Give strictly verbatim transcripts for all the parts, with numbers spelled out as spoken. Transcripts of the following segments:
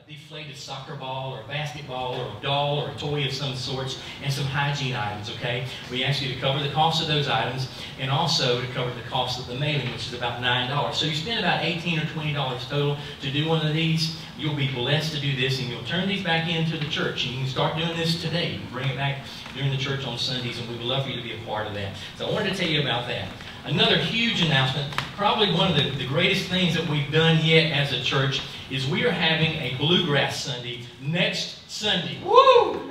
deflated soccer ball or a basketball or a doll or a toy of some sorts, and some hygiene items, okay? We ask you to cover the cost of those items and also to cover the cost of the mailing, which is about nine dollars. So you spend about eighteen or twenty dollars total to do one of these. You'll be blessed to do this, and you'll turn these back into the church. And you can start doing this today. You can bring it back during the church on Sundays, and we would love for you to be a part of that. So I wanted to tell you about that. Another huge announcement, probably one of the, the greatest things that we've done yet as a church, is we are having a Bluegrass Sunday next Sunday. Woo!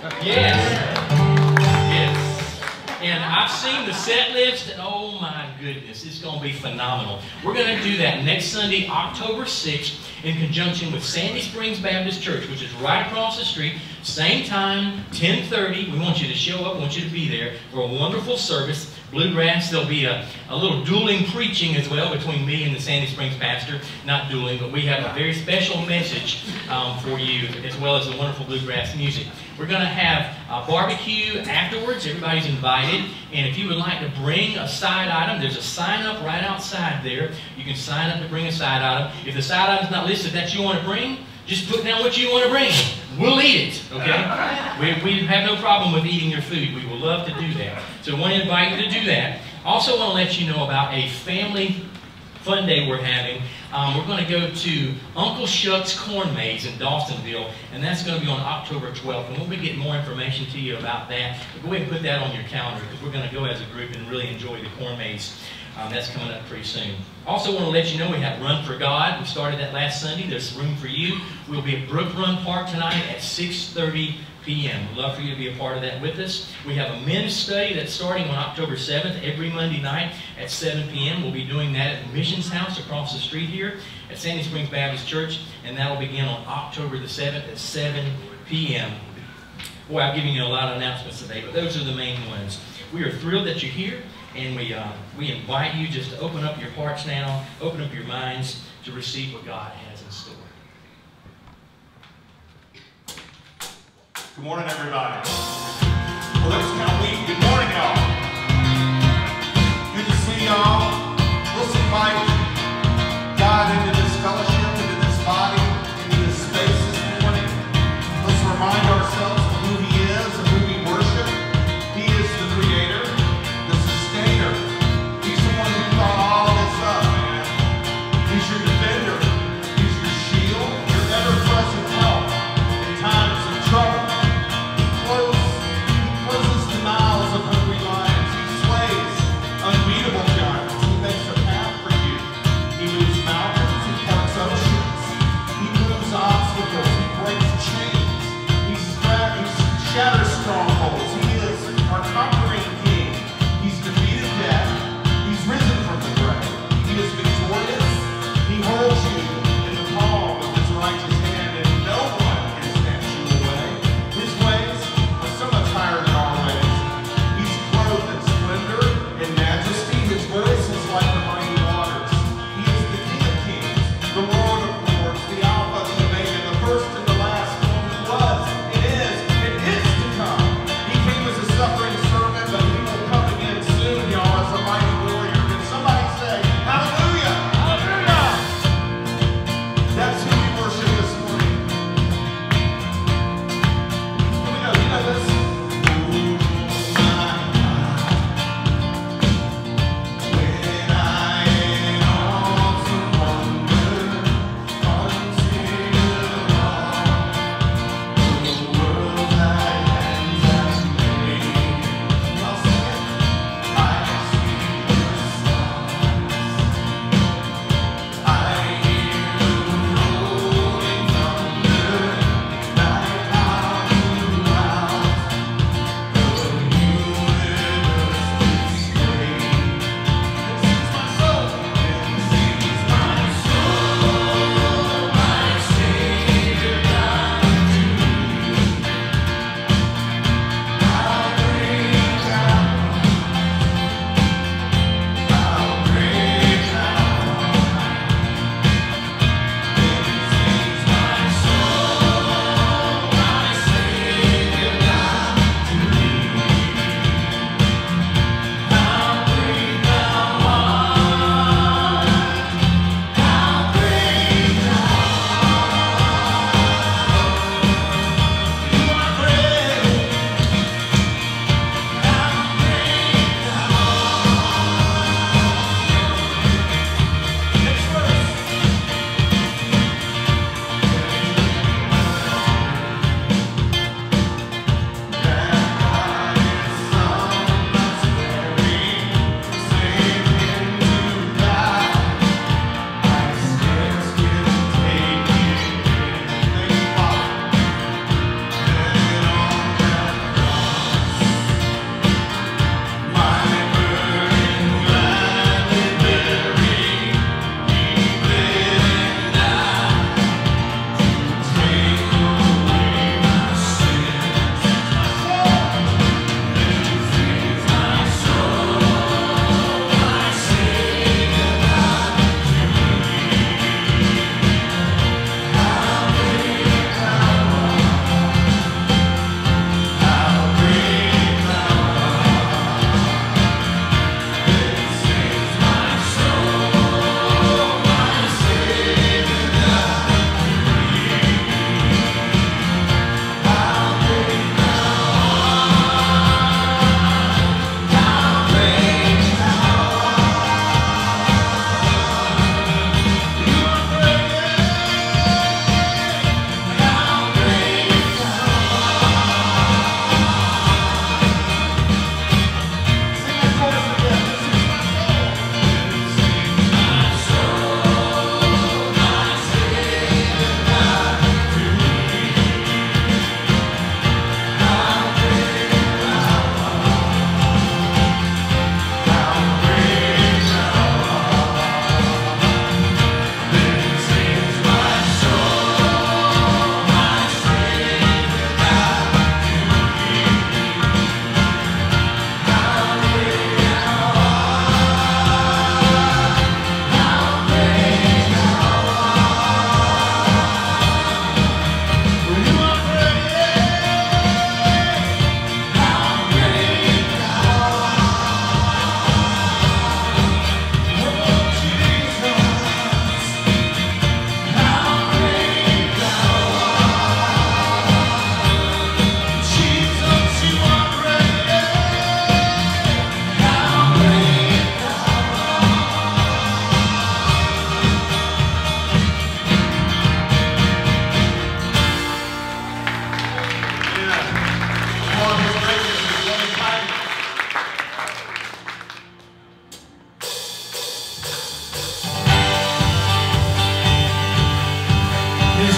Yes. Yes. And I've seen the set list, and oh my goodness, it's going to be phenomenal. We're going to do that next Sunday, October sixth, in conjunction with Sandy Springs Baptist Church, which is right across the street. Same time, ten thirty. We want you to show up. We want you to be there for a wonderful service. Bluegrass, there'll be a, a little dueling preaching as well between me and the Sandy Springs pastor. Not dueling, but we have a very special message um, for you, as well as the wonderful bluegrass music. We're going to have a barbecue afterwards. Everybody's invited. And if you would like to bring a side item, there's a sign up right outside there. You can sign up to bring a side item. If the side item's not listed that you want to bring, just put down what you want to bring. We'll eat it, okay? We, we have no problem with eating your food. We will love to do that. So I want to invite you to do that. Also want to let you know about a family fun day we're having. Um, we're going to go to Uncle Shuck's Corn Maze in Dawsonville, and that's going to be on October twelfth. And we'll be getting more information to you about that. But go ahead and put that on your calendar, because we're going to go as a group and really enjoy the Corn Maze. Um, that's coming up pretty soon. Also want to let you know we have Run for God. We started that last Sunday. There's room for you. We'll be at Brook Run Park tonight at six thirty p m We'd love for you to be a part of that with us. We have a men's study that's starting on October seventh, every Monday night at seven p m We'll be doing that at the Missions House across the street here at Sandy Springs Baptist Church, and that will begin on October the seventh at seven p m Boy, I've given you a lot of announcements today, but those are the main ones. We are thrilled that you're here, and we, uh, we invite you just to open up your hearts now, open up your minds to receive what God has in store. Good morning, everybody. Well, that was kind of weak. Good morning, y'all. Good to see y'all. Let's invite God into this fellowship, into this body, into this space this morning. Let's remind ourselves of who He is and who we worship. He is the Creator, the Sustainer. He's the one who thought all this up, man. He's your defender. He's your shield, your ever-present help in times of trouble. He closes, he closes denials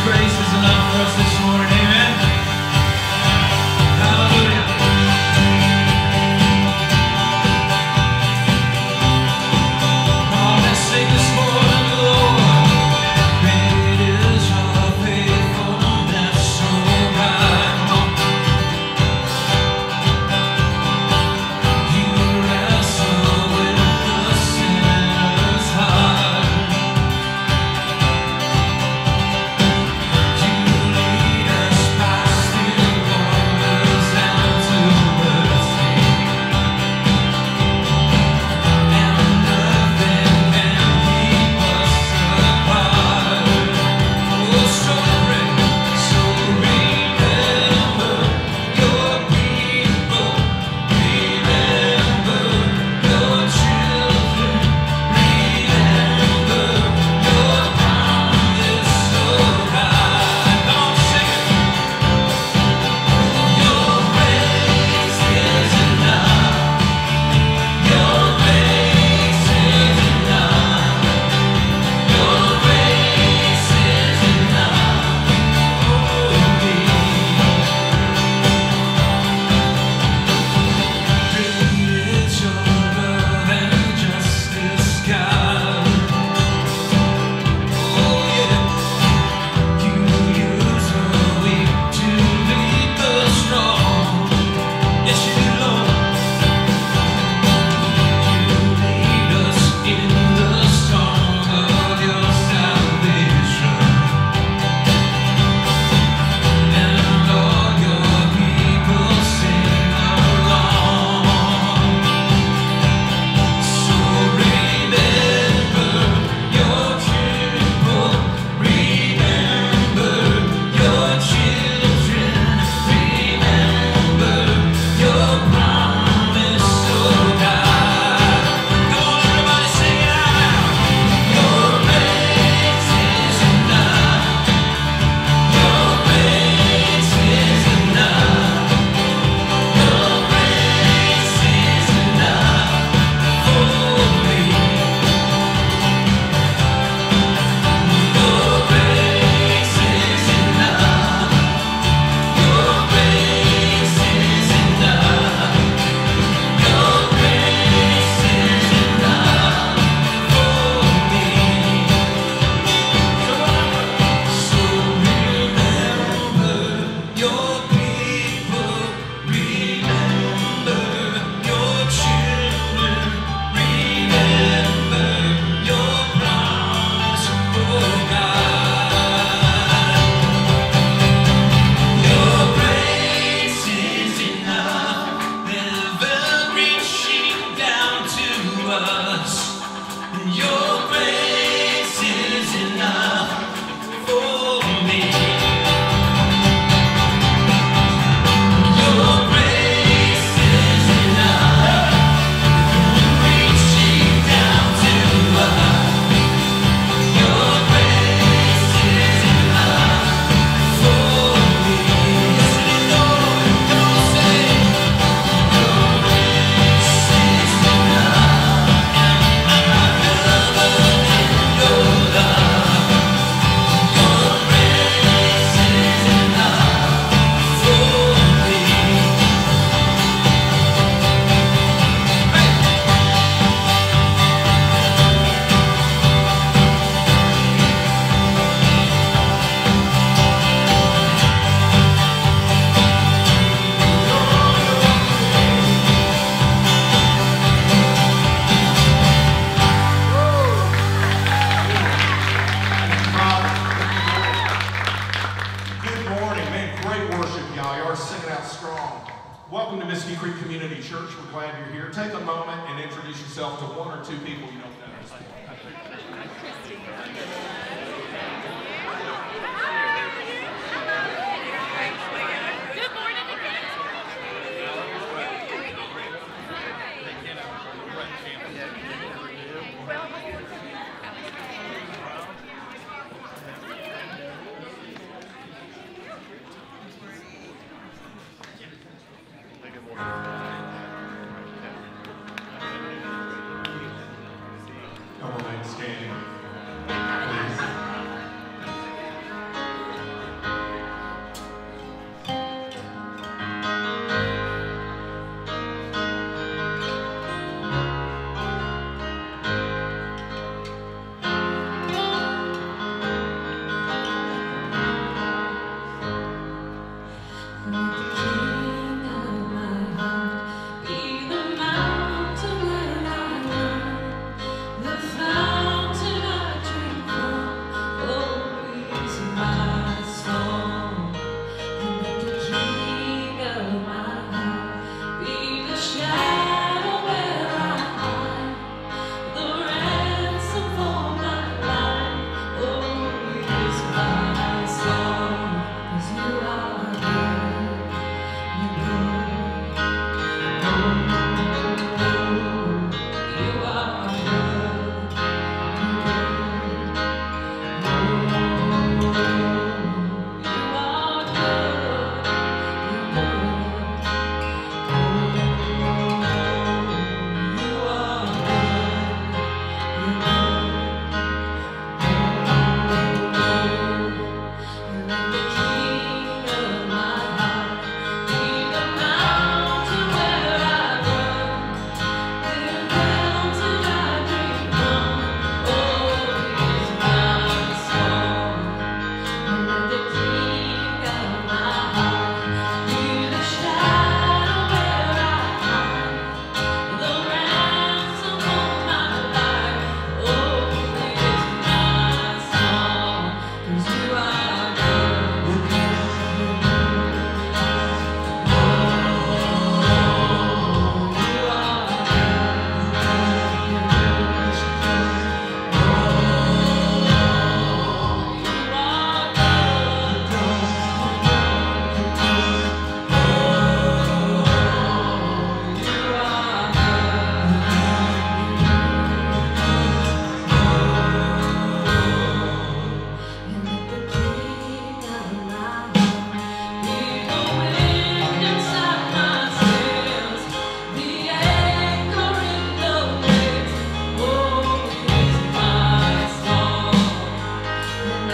Welcome to Misty Creek Community Church. We're glad you're here. Take a moment and introduce yourself to one or two people you don't know. Come on, standing, please.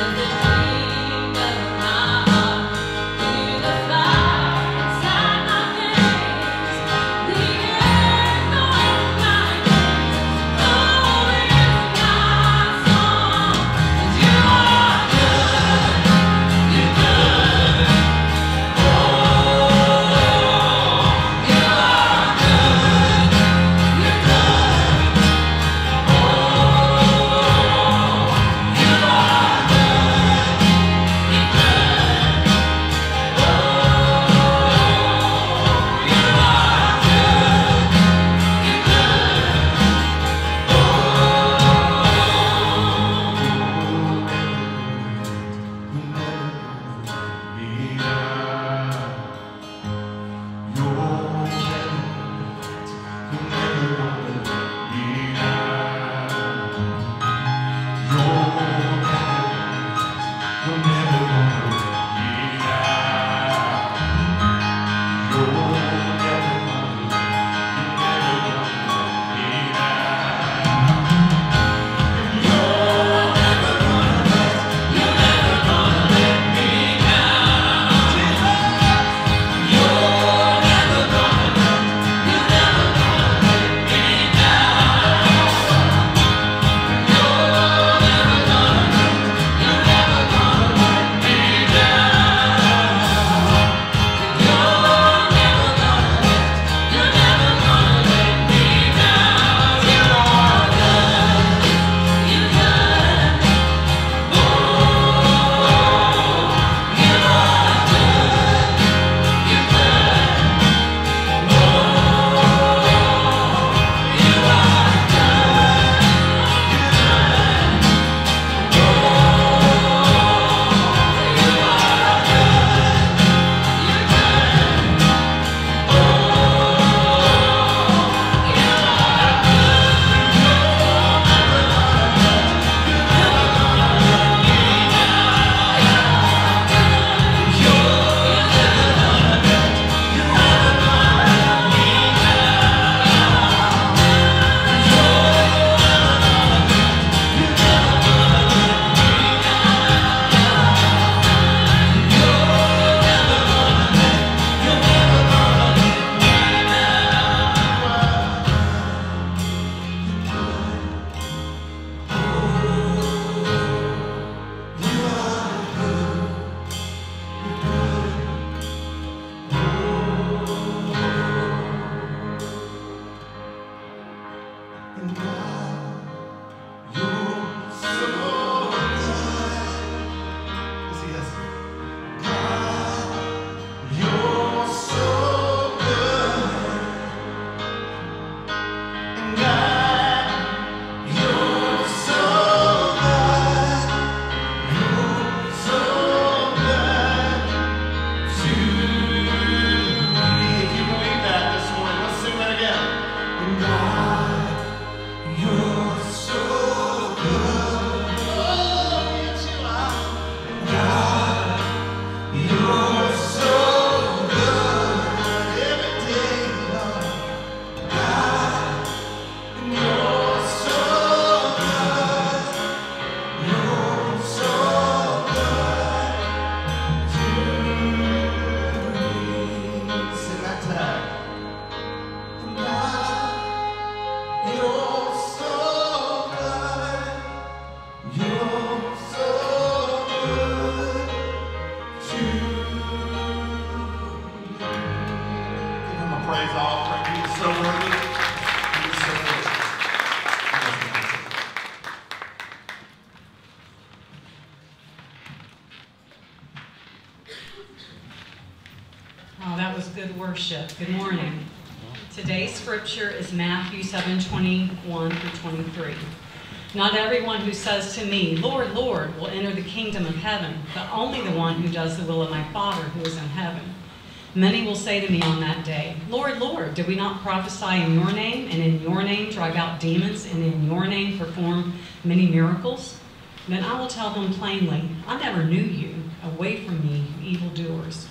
Worship. Good morning. Today's scripture is Matthew seven twenty-one through twenty-three. Not everyone who says to me, Lord, Lord, will enter the kingdom of heaven, but only the one who does the will of my Father who is in heaven. Many will say to me on that day, Lord, Lord, did we not prophesy in your name, and in your name drive out demons, and in your name perform many miracles? Then I will tell them plainly, I never knew you. Away from me, you evildoers.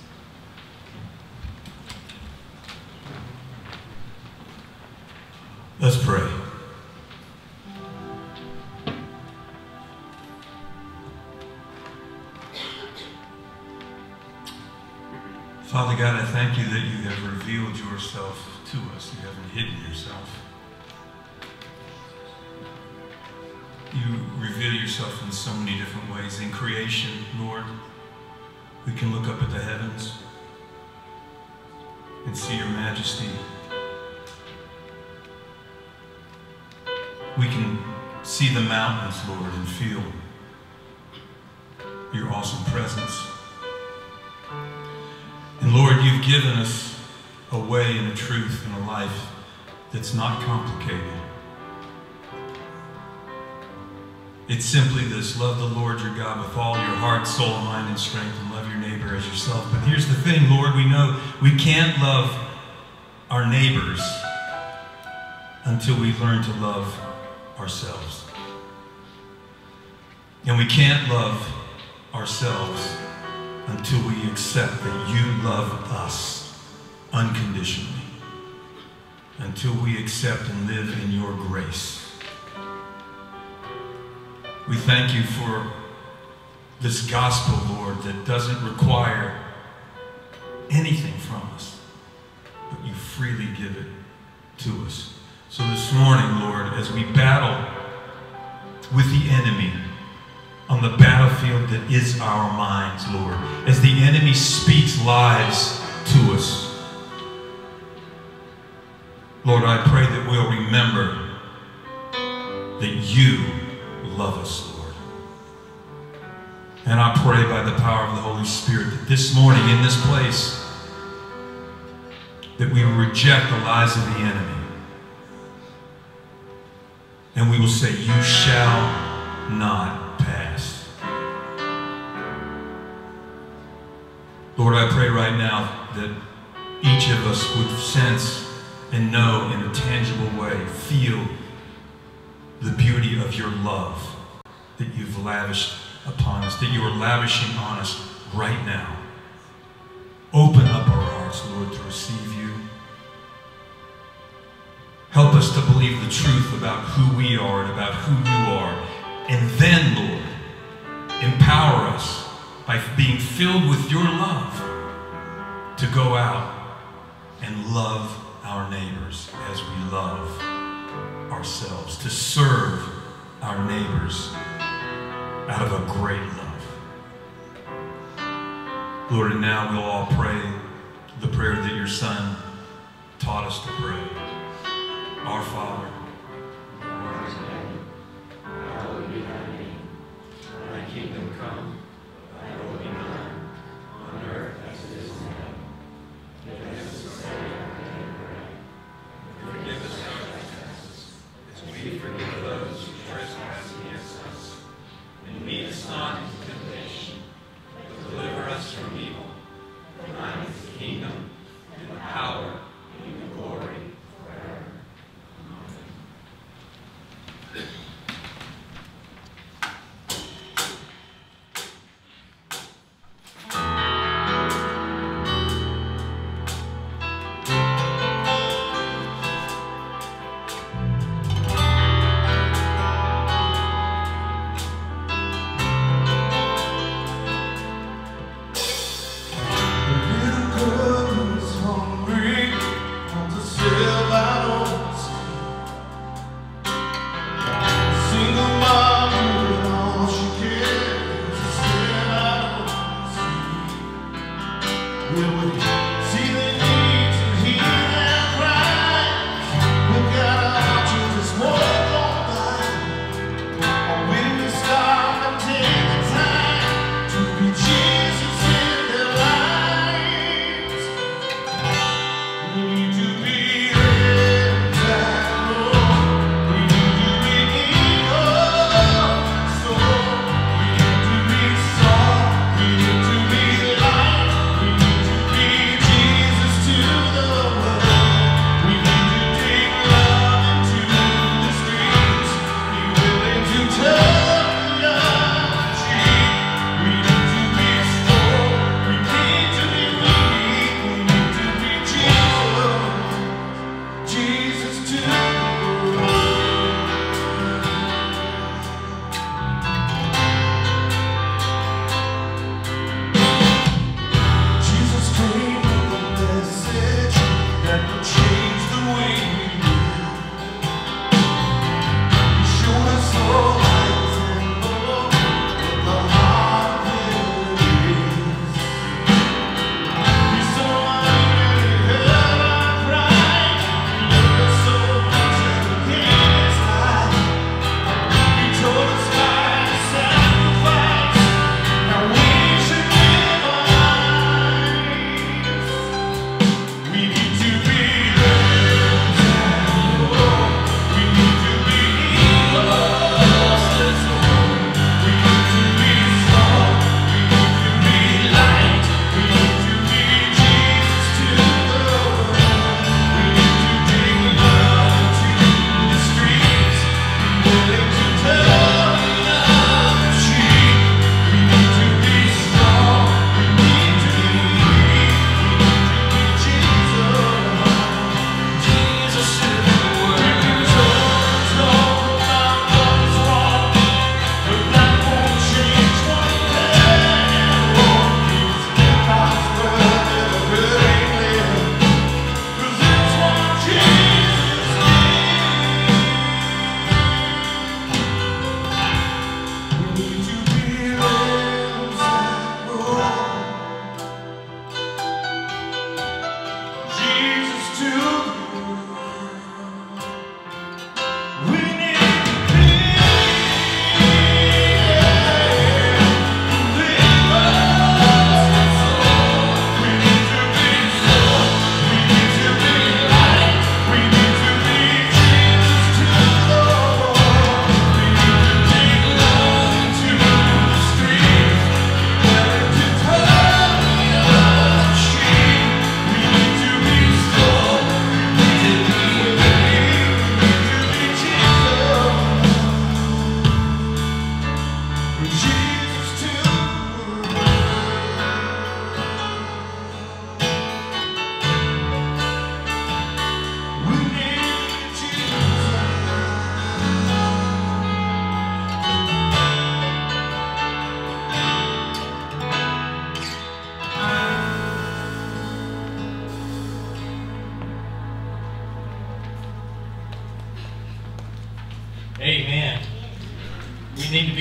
Let's pray. Father God, I thank you that you have revealed yourself to us. You haven't hidden yourself. You reveal yourself in so many different ways. In creation, Lord, we can look up at the heavens and see your majesty. We can see the mountains, Lord, and feel your awesome presence. And Lord, you've given us a way and a truth and a life that's not complicated. It's simply this: love the Lord your God with all your heart, soul, mind, and strength, and love your neighbor as yourself. But here's the thing, Lord, we know we can't love our neighbors until we learn to love ourselves. And we can't love ourselves until we accept that you love us unconditionally, until we accept and live in your grace. We thank you for this gospel, Lord, that doesn't require anything from us, but you freely give it to us. So this morning, Lord, as we battle with the enemy on the battlefield that is our minds, Lord, as the enemy speaks lies to us, Lord, I pray that we'll remember that you love us, Lord. And I pray by the power of the Holy Spirit that this morning in this place, that we will reject the lies of the enemy. And we will say, you shall not pass. Lord, I pray right now that each of us would sense and know in a tangible way, feel the beauty of your love that you've lavished upon us, that you are lavishing on us right now. Open up our hearts, Lord, to receive you. Help us to believe the truth about who we are and about who you are. And then, Lord, empower us by being filled with your love to go out and love our neighbors as we love ourselves, to serve our neighbors out of a great love. Lord, and now we'll all pray the prayer that your Son taught us to pray. Our Father, who art in heaven, hallowed be thy name. Thy kingdom come, thy will be done, on earth as it is in heaven. Give us this day our daily bread. Forgive us our trespasses, as we forgive those who trespass against us. And lead us not into temptation, but deliver us from evil. For thine is the kingdom, and the power, and the glory, forever. We need to be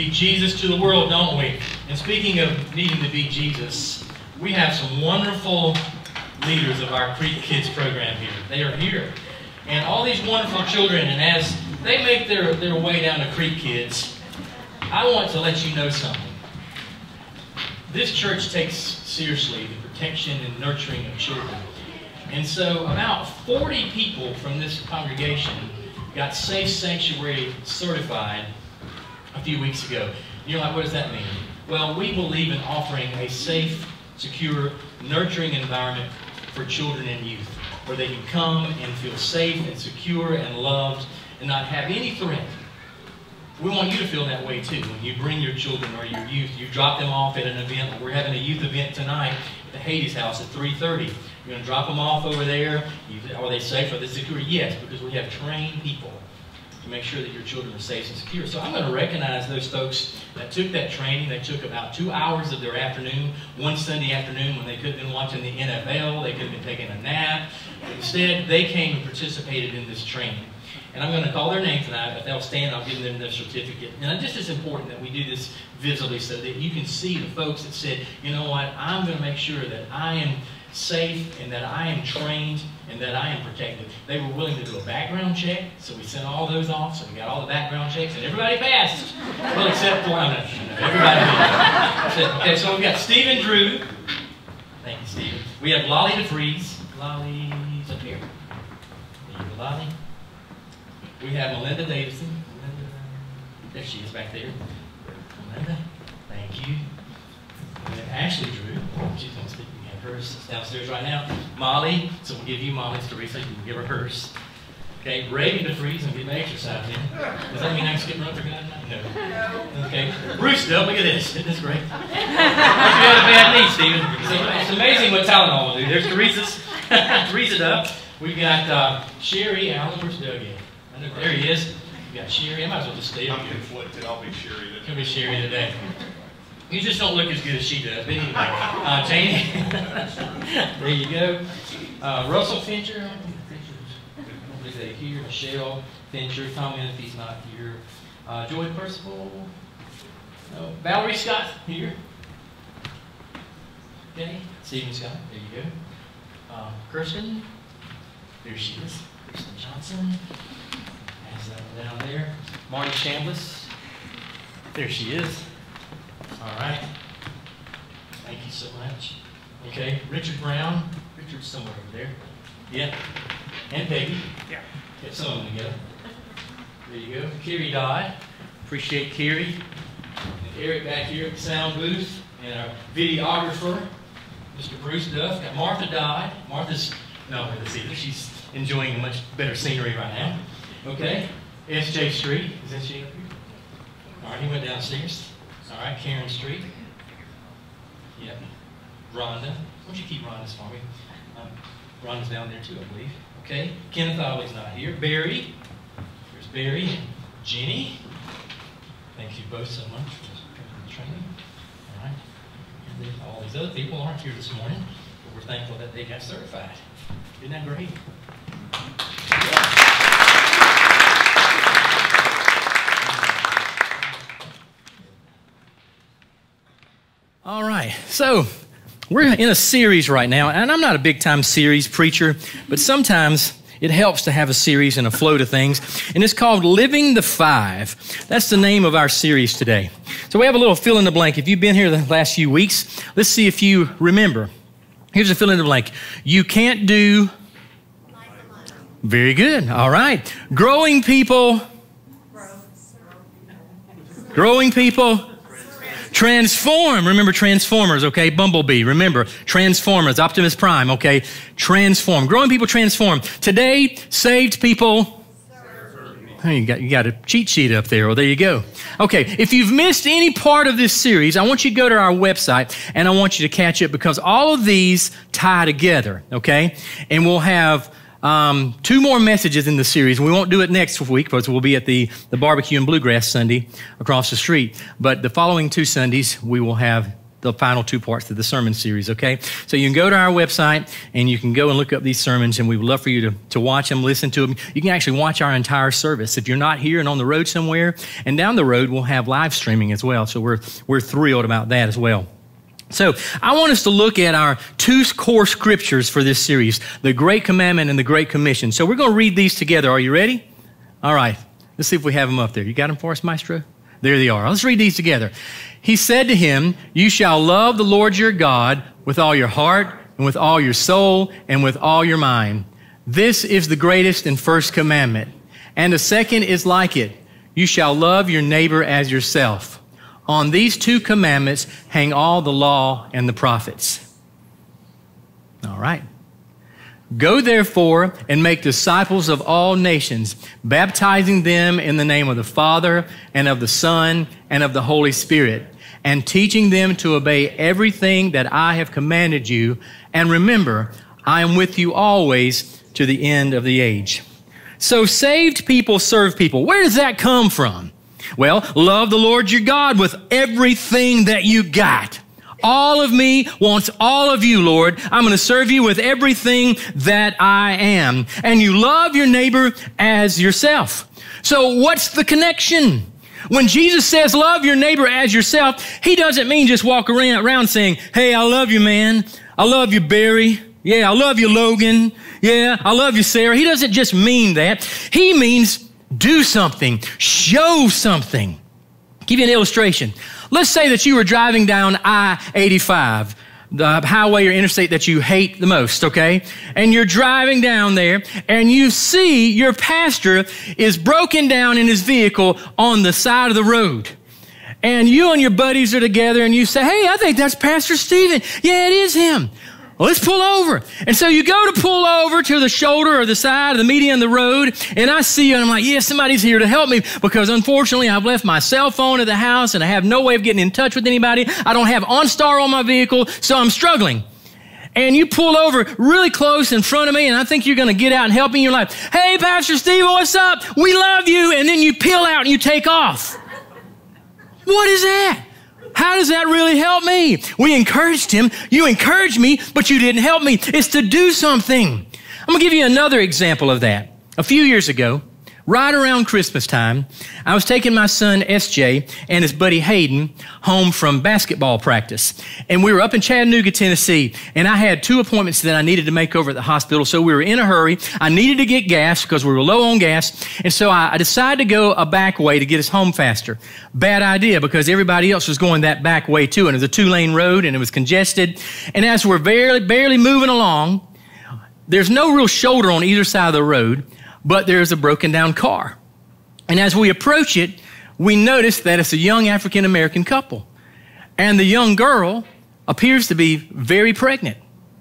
be Jesus to the world, don't we? And speaking of needing to be Jesus, we have some wonderful leaders of our Creek Kids program here. They are here. And all these wonderful children, and as they make their, their way down to Creek Kids, I want to let you know something. This church takes seriously the protection and nurturing of children. And so about forty people from this congregation got Safe Sanctuary certified a few weeks ago. You're like, what does that mean? Well, we believe in offering a safe, secure, nurturing environment for children and youth, where they can come and feel safe and secure and loved and not have any threat. We want you to feel that way too. When you bring your children or your youth, you drop them off at an event. We're having a youth event tonight at the Hades house at three thirty. You're going to drop them off over there. You, are they safe? Are they secure? Yes, because we have trained people to make sure that your children are safe and secure. So I'm going to recognize those folks that took that training. They took about two hours of their afternoon, one Sunday afternoon when they could have been watching the N F L, they could have been taking a nap. But instead, they came and participated in this training. And I'm going to call their name tonight. If they'll stand, I'll give them their certificate. And just as important that we do this visibly so that you can see the folks that said, you know what, I'm going to make sure that I am safe and that I am trained and that I am protected. They were willing to do a background check, so we sent all those off, so we got all the background checks, and everybody passed. Well, except for, I'm not sure, everybody did. Okay, so we've got Stephen Drew. Thank you, Stephen. We have Lolly DeFries. Lolly's up here. There you go, Lolly. We have Melinda Davison. Melinda, there she is back there. Melinda, thank you. We have Ashley Drew. She's going to speak. We have hers downstairs right now. Molly, so we'll give you Molly's Teresa. You can give her hers. Okay, Reagan DeFries, and get my exercise in. Does that mean I'm skipping up for God? No. Okay. Bruce, though, look at this. Isn't this great? Don't you have a bad knee, Stephen? It's amazing what Tylenol will do. There's Teresa's. Teresa Duff. We've got uh, Sherry Allen. Where's Doug at? There he is. We got Sherry. I might as well just stay up I'm here. conflicted. I'll be Sherry today. It'll be Sherry today. You just don't look as good as she does. But anyway, uh, Janie. There you go. Uh, Russell Fincher. Is that here? Michelle Fincher. Comment if he's not here. Uh, Joy Percival. No. Valerie Scott here. Okay. Stephen Scott. There you go. Uh, Kirsten. There she is. Kirsten Johnson. Down there. Marty Chambliss. There she is. All right. Thank you so much. Okay. Richard Brown. Richard's somewhere over there. Yeah. And Peggy. Yeah. Get some of them together. There you go. Carrie Dodd. Appreciate Carrie. And Eric back here at the sound booth. And our videographer, Mister Bruce Duff. Got Martha Dodd. Martha's, no, let's see. She's enjoying much better scenery right now. Okay. S J Streett. Is that she up here? All right, he went downstairs. All right, Karen Streett. Yep. Rhonda. Why don't you keep Rhonda's for me? Um, Rhonda's down there too, I believe. Okay. Kenneth Ollie's not here. Barry. There's Barry and Jenny. Thank you both so much for the training. All right. And then all these other people aren't here this morning, but we're thankful that they got certified. Isn't that great? Yeah. All right, so we're in a series right now, and I'm not a big-time series preacher, but sometimes it helps to have a series and a flow to things, and it's called Living the Five. That's the name of our series today. So we have a little fill in the blank. If you've been here the last few weeks, let's see if you remember. Here's a fill in the blank. You can't do... Very good, all right. Growing people... Growing people... Transform. Remember Transformers, okay? Bumblebee. Remember Transformers. Optimus Prime, okay? Transform. Growing people transform. Today, saved people. Oh, you got, you got a cheat sheet up there. Well, there you go. Okay, if you've missed any part of this series, I want you to go to our website, and I want you to catch it because all of these tie together, okay? And we'll have... Um, two more messages in the series. We won't do it next week because we'll be at the, the Barbecue and Bluegrass Sunday across the street. But the following two Sundays, we will have the final two parts of the sermon series, okay? So you can go to our website and you can go and look up these sermons, and we would love for you to, to watch them, listen to them. You can actually watch our entire service. If you're not here and on the road somewhere, and down the road, we'll have live streaming as well. So we're, we're thrilled about that as well. So I want us to look at our two core scriptures for this series, the Great Commandment and the Great Commission. So we're going to read these together. Are you ready? All right. Let's see if we have them up there. You got them for us, Maestro? There they are. Let's read these together. He said to him, "You shall love the Lord your God with all your heart and with all your soul and with all your mind. This is the greatest and first commandment. And the second is like it. You shall love your neighbor as yourself. On these two commandments hang all the law and the prophets." All right. "Go therefore and make disciples of all nations, baptizing them in the name of the Father and of the Son and of the Holy Spirit, and teaching them to obey everything that I have commanded you. And remember, I am with you always to the end of the age." So saved people serve people. Where does that come from? Well, love the Lord your God with everything that you got. All of me wants all of you, Lord. I'm going to serve you with everything that I am. And you love your neighbor as yourself. So what's the connection? When Jesus says love your neighbor as yourself, he doesn't mean just walk around, around saying, "Hey, I love you, man. I love you, Barry. Yeah, I love you, Logan. Yeah, I love you, Sarah." He doesn't just mean that. He means do something, show something. I'll give you an illustration. Let's say that you were driving down I eighty-five, the highway or interstate that you hate the most, okay? And you're driving down there and you see your pastor is broken down in his vehicle on the side of the road. And you and your buddies are together and you say, "Hey, I think that's Pastor Stephen. Yeah, it is him. Well, let's pull over." And so you go to pull over to the shoulder or the side of the median of the road, and I see you, and I'm like, "Yeah, somebody's here to help me," because unfortunately I've left my cell phone at the house and I have no way of getting in touch with anybody. I don't have OnStar on my vehicle, so I'm struggling. And you pull over really close in front of me, and I think you're going to get out and help me. You're like, "Hey, Pastor Steve, what's up? We love you." And then you peel out and you take off. What is that? How does that really help me? We encouraged him. You encouraged me, but you didn't help me. It's to do something. I'm going to give you another example of that. A few years ago, right around Christmas time, I was taking my son S J and his buddy Hayden home from basketball practice. And we were up in Chattanooga, Tennessee, and I had two appointments that I needed to make over at the hospital. So we were in a hurry. I needed to get gas because we were low on gas. And so I decided to go a back way to get us home faster. Bad idea, because everybody else was going that back way too. And it was a two-lane road and it was congested. And as we're barely, barely moving along, there's no real shoulder on either side of the road, but there's a broken down car. And as we approach it, we notice that it's a young African-American couple. And the young girl appears to be very pregnant.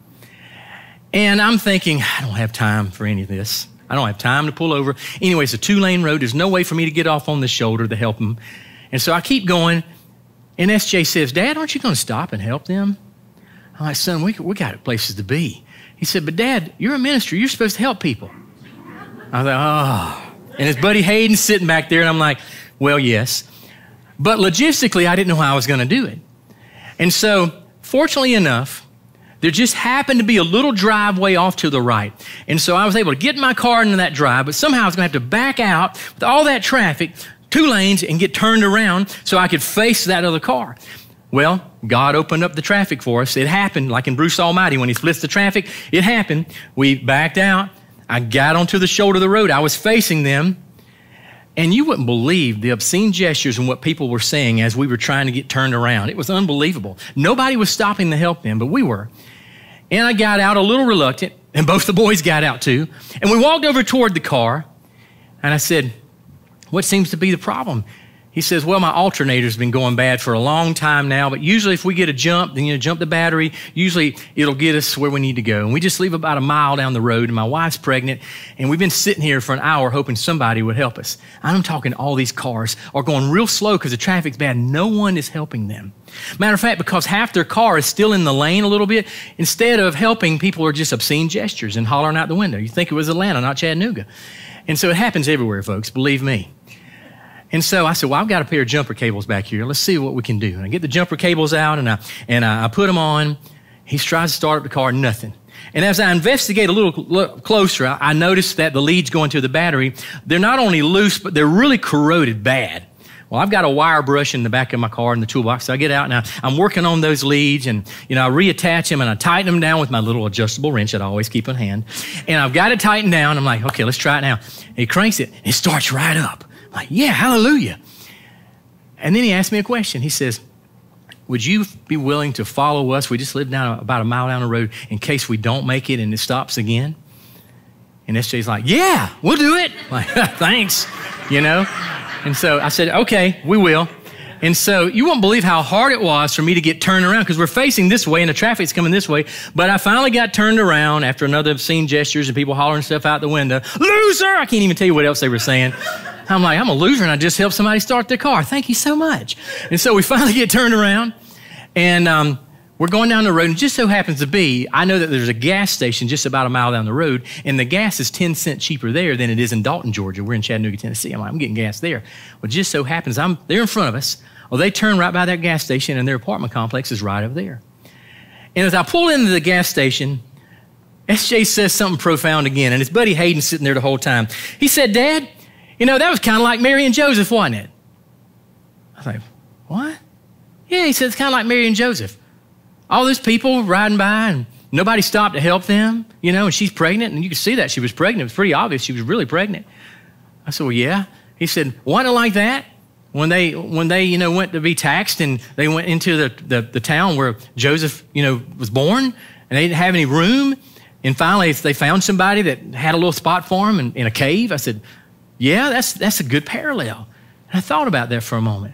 And I'm thinking, I don't have time for any of this. I don't have time to pull over. Anyway, it's a two-lane road. There's no way for me to get off on the shoulder to help them. And so I keep going. And S J says, "Dad, aren't you going to stop and help them?" I'm like, "Son, we, we got places to be." He said, "But Dad, you're a minister. You're supposed to help people." I was like, "Oh." And his buddy Hayden's sitting back there, and I'm like, "Well, yes." But logistically, I didn't know how I was going to do it. And so, fortunately enough, there just happened to be a little driveway off to the right. And so I was able to get my car into that drive, but somehow I was going to have to back out with all that traffic, two lanes, and get turned around so I could face that other car. Well, God opened up the traffic for us. It happened, like in Bruce Almighty, when he splits the traffic, it happened. We backed out. I got onto the shoulder of the road. I was facing them. And you wouldn't believe the obscene gestures and what people were saying as we were trying to get turned around. It was unbelievable. Nobody was stopping to help them, but we were. And I got out a little reluctant, and both the boys got out too. And we walked over toward the car, and I said, "What seems to be the problem?" He says, "Well, my alternator's been going bad for a long time now, but usually if we get a jump, then you know, jump the battery, usually it'll get us where we need to go." And we just leave about a mile down the road, and my wife's pregnant, and we've been sitting here for an hour hoping somebody would help us. I'm talking all these cars are going real slow because the traffic's bad. No one is helping them. Matter of fact, because half their car is still in the lane a little bit, instead of helping, people are just obscene gestures and hollering out the window. You think it was Atlanta, not Chattanooga. And so it happens everywhere, folks, believe me. And so I said, well, I've got a pair of jumper cables back here. Let's see what we can do. And I get the jumper cables out, and I, and I, I put them on. He tries to start up the car, nothing. And as I investigate a little look closer, I, I noticed that the leads going to the battery, they're not only loose, but they're really corroded bad. Well, I've got a wire brush in the back of my car in the toolbox. So I get out and I, I'm working on those leads, and you know I reattach them and I tighten them down with my little adjustable wrench that I always keep on hand. And I've got it tightened down. I'm like, okay, let's try it now. And he cranks it. And it starts right up. I'm like, yeah, hallelujah. And then he asked me a question. He says, would you be willing to follow us? We just live down about a mile down the road in case we don't make it and it stops again. And S J's like, yeah, we'll do it. I'm like, thanks, you know. And so I said, okay, we will. And so you won't believe how hard it was for me to get turned around because we're facing this way and the traffic's coming this way. But I finally got turned around after another obscene gestures and people hollering stuff out the window. Loser! I can't even tell you what else they were saying. I'm like, I'm a loser and I just helped somebody start their car. Thank you so much. And so we finally get turned around and um, we're going down the road. And just so happens to be, I know that there's a gas station just about a mile down the road, and the gas is ten cents cheaper there than it is in Dalton, Georgia. We're in Chattanooga, Tennessee. I'm like, I'm getting gas there. Well, just so happens, I'm they're in front of us. Well, they turn right by that gas station, and their apartment complex is right over there. And as I pull into the gas station, S J says something profound again, and his buddy Hayden's sitting there the whole time. He said, Dad, you know, that was kind of like Mary and Joseph, wasn't it? I was like, what? Yeah, he said, it's kind of like Mary and Joseph. All those people riding by and nobody stopped to help them, you know, and she's pregnant, and you could see that she was pregnant. It was pretty obvious she was really pregnant. I said, well, yeah. He said, wasn't it like that? When they, when they, you know, went to be taxed and they went into the, the, the town where Joseph, you know, was born, and they didn't have any room, and finally they found somebody that had a little spot for him in, in a cave. I said, yeah, that's, that's a good parallel. And I thought about that for a moment.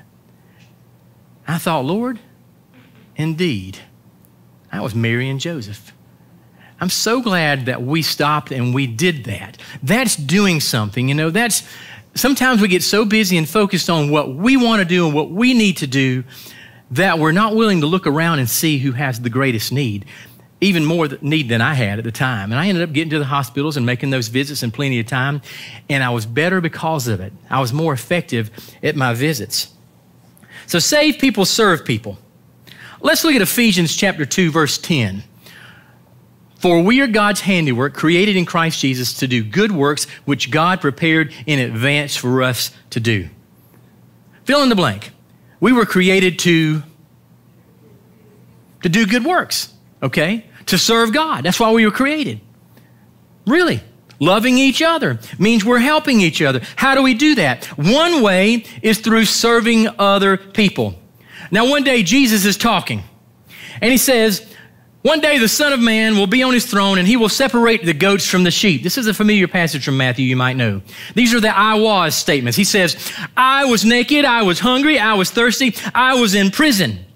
I thought, Lord, indeed, that was Mary and Joseph. I'm so glad that we stopped and we did that. That's doing something, you know, that's, sometimes we get so busy and focused on what we want to do and what we need to do that we're not willing to look around and see who has the greatest need, even more need than I had at the time. And I ended up getting to the hospitals and making those visits in plenty of time, and I was better because of it. I was more effective at my visits. So save people, serve people. Let's look at Ephesians chapter two, verse ten. For we are God's handiwork, created in Christ Jesus to do good works, which God prepared in advance for us to do. Fill in the blank. We were created to, to do good works, okay? To serve God. That's why we were created. Really. Loving each other means we're helping each other. How do we do that? One way is through serving other people. Now, one day Jesus is talking, and he says, one day the Son of Man will be on his throne, and he will separate the goats from the sheep. This is a familiar passage from Matthew you might know. These are the I was statements. He says, I was naked, I was hungry, I was thirsty, I was in prison.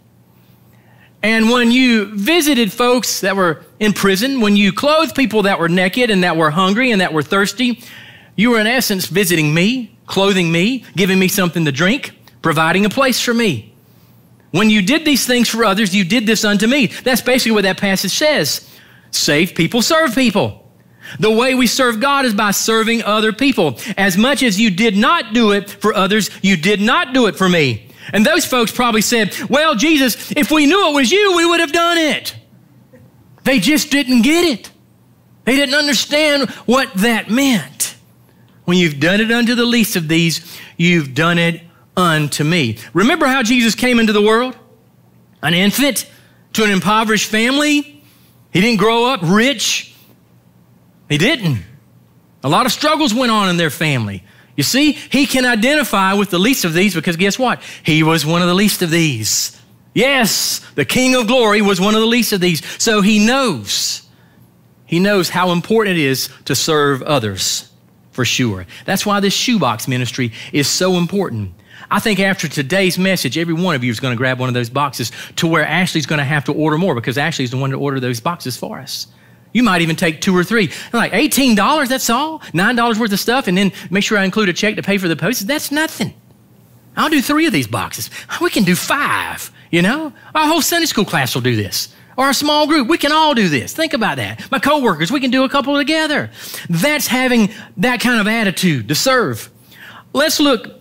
And when you visited folks that were in prison, when you clothed people that were naked and that were hungry and that were thirsty, you were in essence visiting me, clothing me, giving me something to drink, providing a place for me. When you did these things for others, you did this unto me. That's basically what that passage says. Save people, serve people. The way we serve God is by serving other people. As much as you did not do it for others, you did not do it for me. And those folks probably said, well, Jesus, if we knew it was you, we would have done it. They just didn't get it. They didn't understand what that meant. When you've done it unto the least of these, you've done it unto me. Remember how Jesus came into the world? An infant to an impoverished family. He didn't grow up rich. He didn't. A lot of struggles went on in their family. You see, he can identify with the least of these because guess what? He was one of the least of these. Yes, the King of Glory was one of the least of these. So he knows. He knows how important it is to serve others, for sure. That's why this shoebox ministry is so important. I think after today's message, every one of you is going to grab one of those boxes to where Ashley's going to have to order more because Ashley's the one to order those boxes for us. You might even take two or three. Like eighteen dollars, that's all? nine dollars worth of stuff, and then make sure I include a check to pay for the postage. That's nothing. I'll do three of these boxes. We can do five, you know? Our whole Sunday school class will do this. Or a small group, we can all do this. Think about that. My coworkers, we can do a couple together. That's having that kind of attitude to serve. Let's look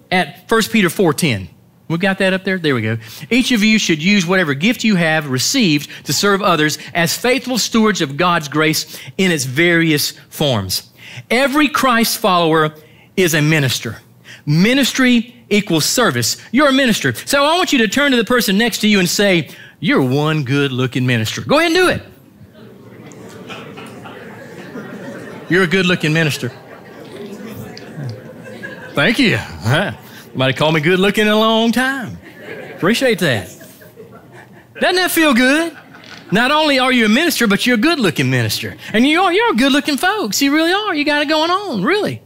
at First Peter four ten. We've got that up there? There we go. Each of you should use whatever gift you have received to serve others as faithful stewards of God's grace in its various forms. Every Christ follower is a minister. Ministry equals service. You're a minister. So I want you to turn to the person next to you and say, you're one good-looking minister. Go ahead and do it. You're a good-looking minister. Thank you. Somebody called me good-looking in a long time. Appreciate that. Doesn't that feel good? Not only are you a minister, but you're a good-looking minister. And you are, you're good-looking folks. You really are. You got it going on, really.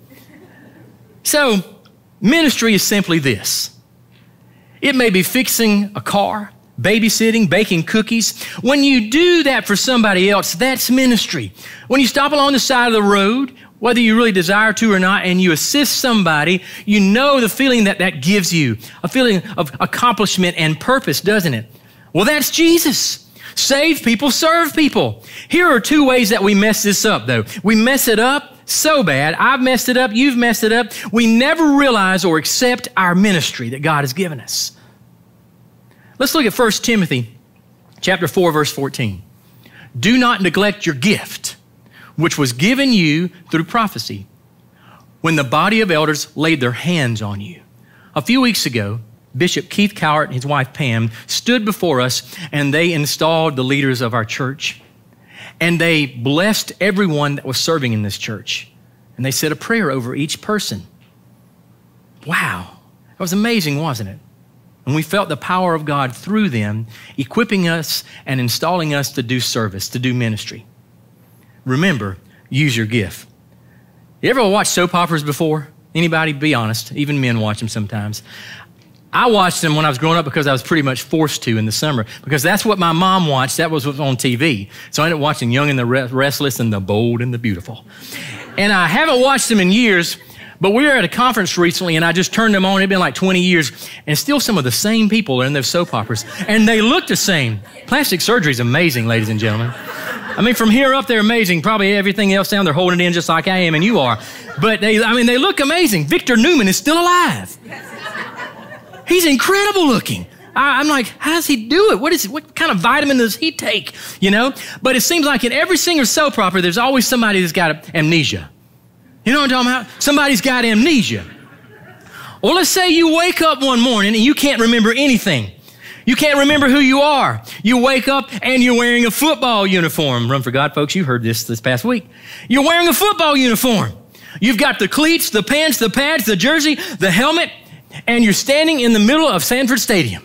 So, ministry is simply this. It may be fixing a car, babysitting, baking cookies. When you do that for somebody else, that's ministry. When you stop along the side of the road, whether you really desire to or not, and you assist somebody, you know the feeling that that gives you, a feeling of accomplishment and purpose, doesn't it? Well, that's Jesus. Save people, serve people. Here are two ways that we mess this up, though. We mess it up so bad. I've messed it up. You've messed it up. We never realize or accept our ministry that God has given us. Let's look at First Timothy chapter four, verse fourteen. Do not neglect your gift, which was given you through prophecy, when the body of elders laid their hands on you. A few weeks ago, Bishop Keith Cowart and his wife Pam stood before us, and they installed the leaders of our church. And they blessed everyone that was serving in this church. And they said a prayer over each person. Wow, that was amazing, wasn't it? And we felt the power of God through them, equipping us and installing us to do service, to do ministry. Remember, use your gift. You ever watch soap operas before? Anybody? Be honest. Even men watch them sometimes. I watched them when I was growing up because I was pretty much forced to in the summer, because that's what my mom watched. That was what was on T V. So I ended up watching Young and the Restless and The Bold and the Beautiful. And I haven't watched them in years, but we were at a conference recently and I just turned them on. It'd been like twenty years, and still some of the same people are in those soap operas, and they look the same. Plastic surgery is amazing, ladies and gentlemen. I mean, from here up, they're amazing. Probably everything else down, they're holding it in just like I am and you are. But they, I mean, they look amazing. Victor Newman is still alive. He's incredible looking. I, I'm like, how does he do it? What is what kind of vitamin does he take? You know? But it seems like in every single soap opera, there's always somebody that's got amnesia. You know what I'm talking about? Somebody's got amnesia. Well, let's say you wake up one morning and you can't remember anything. You can't remember who you are. You wake up and you're wearing a football uniform. Run for God, folks, you heard this this past week. You're wearing a football uniform. You've got the cleats, the pants, the pads, the jersey, the helmet, and you're standing in the middle of Sanford Stadium.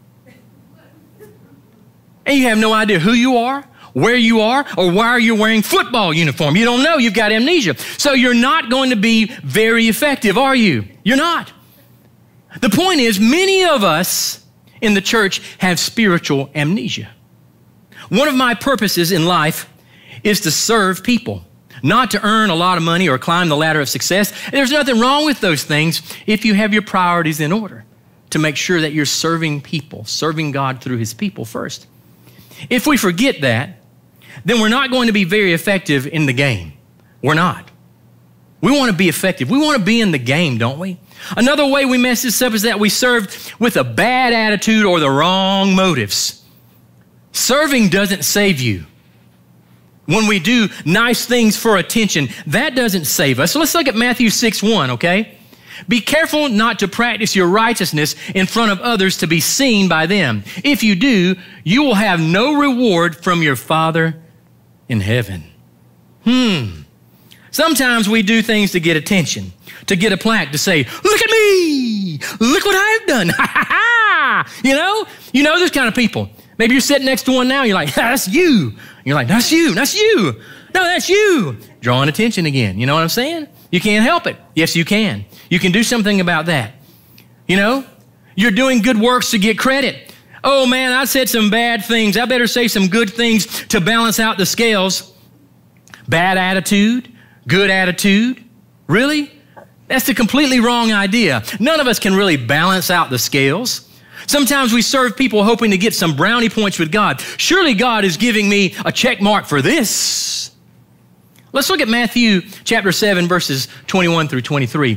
And you have no idea who you are, where you are, or why you're wearing football uniform. You don't know. You've got amnesia. So you're not going to be very effective, are you? You're not. The point is, many of us in the church have spiritual amnesia. One of my purposes in life is to serve people, not to earn a lot of money or climb the ladder of success. And there's nothing wrong with those things if you have your priorities in order to make sure that you're serving people, serving God through his people first. If we forget that, then we're not going to be very effective in the game. We're not. We want to be effective. We want to be in the game, don't we? Another way we mess this up is that we serve with a bad attitude or the wrong motives. Serving doesn't save you. When we do nice things for attention, that doesn't save us. So let's look at Matthew six one, okay? Be careful not to practice your righteousness in front of others to be seen by them. If you do, you will have no reward from your Father in heaven. Hmm. Sometimes we do things to get attention, to get a plaque to say, look at me, look what I've done, ha ha ha. You know, you know those kind of people. Maybe you're sitting next to one now, you're like, that's you. You're like, that's you, that's you. No, that's you. Drawing attention again, you know what I'm saying? You can't help it. Yes, you can. You can do something about that. You know, you're doing good works to get credit. Oh man, I said some bad things. I better say some good things to balance out the scales. Bad attitude, good attitude. Really? That's the completely wrong idea. None of us can really balance out the scales. Sometimes we serve people hoping to get some brownie points with God. Surely God is giving me a check mark for this. Let's look at Matthew chapter seven, verses twenty-one through twenty-three.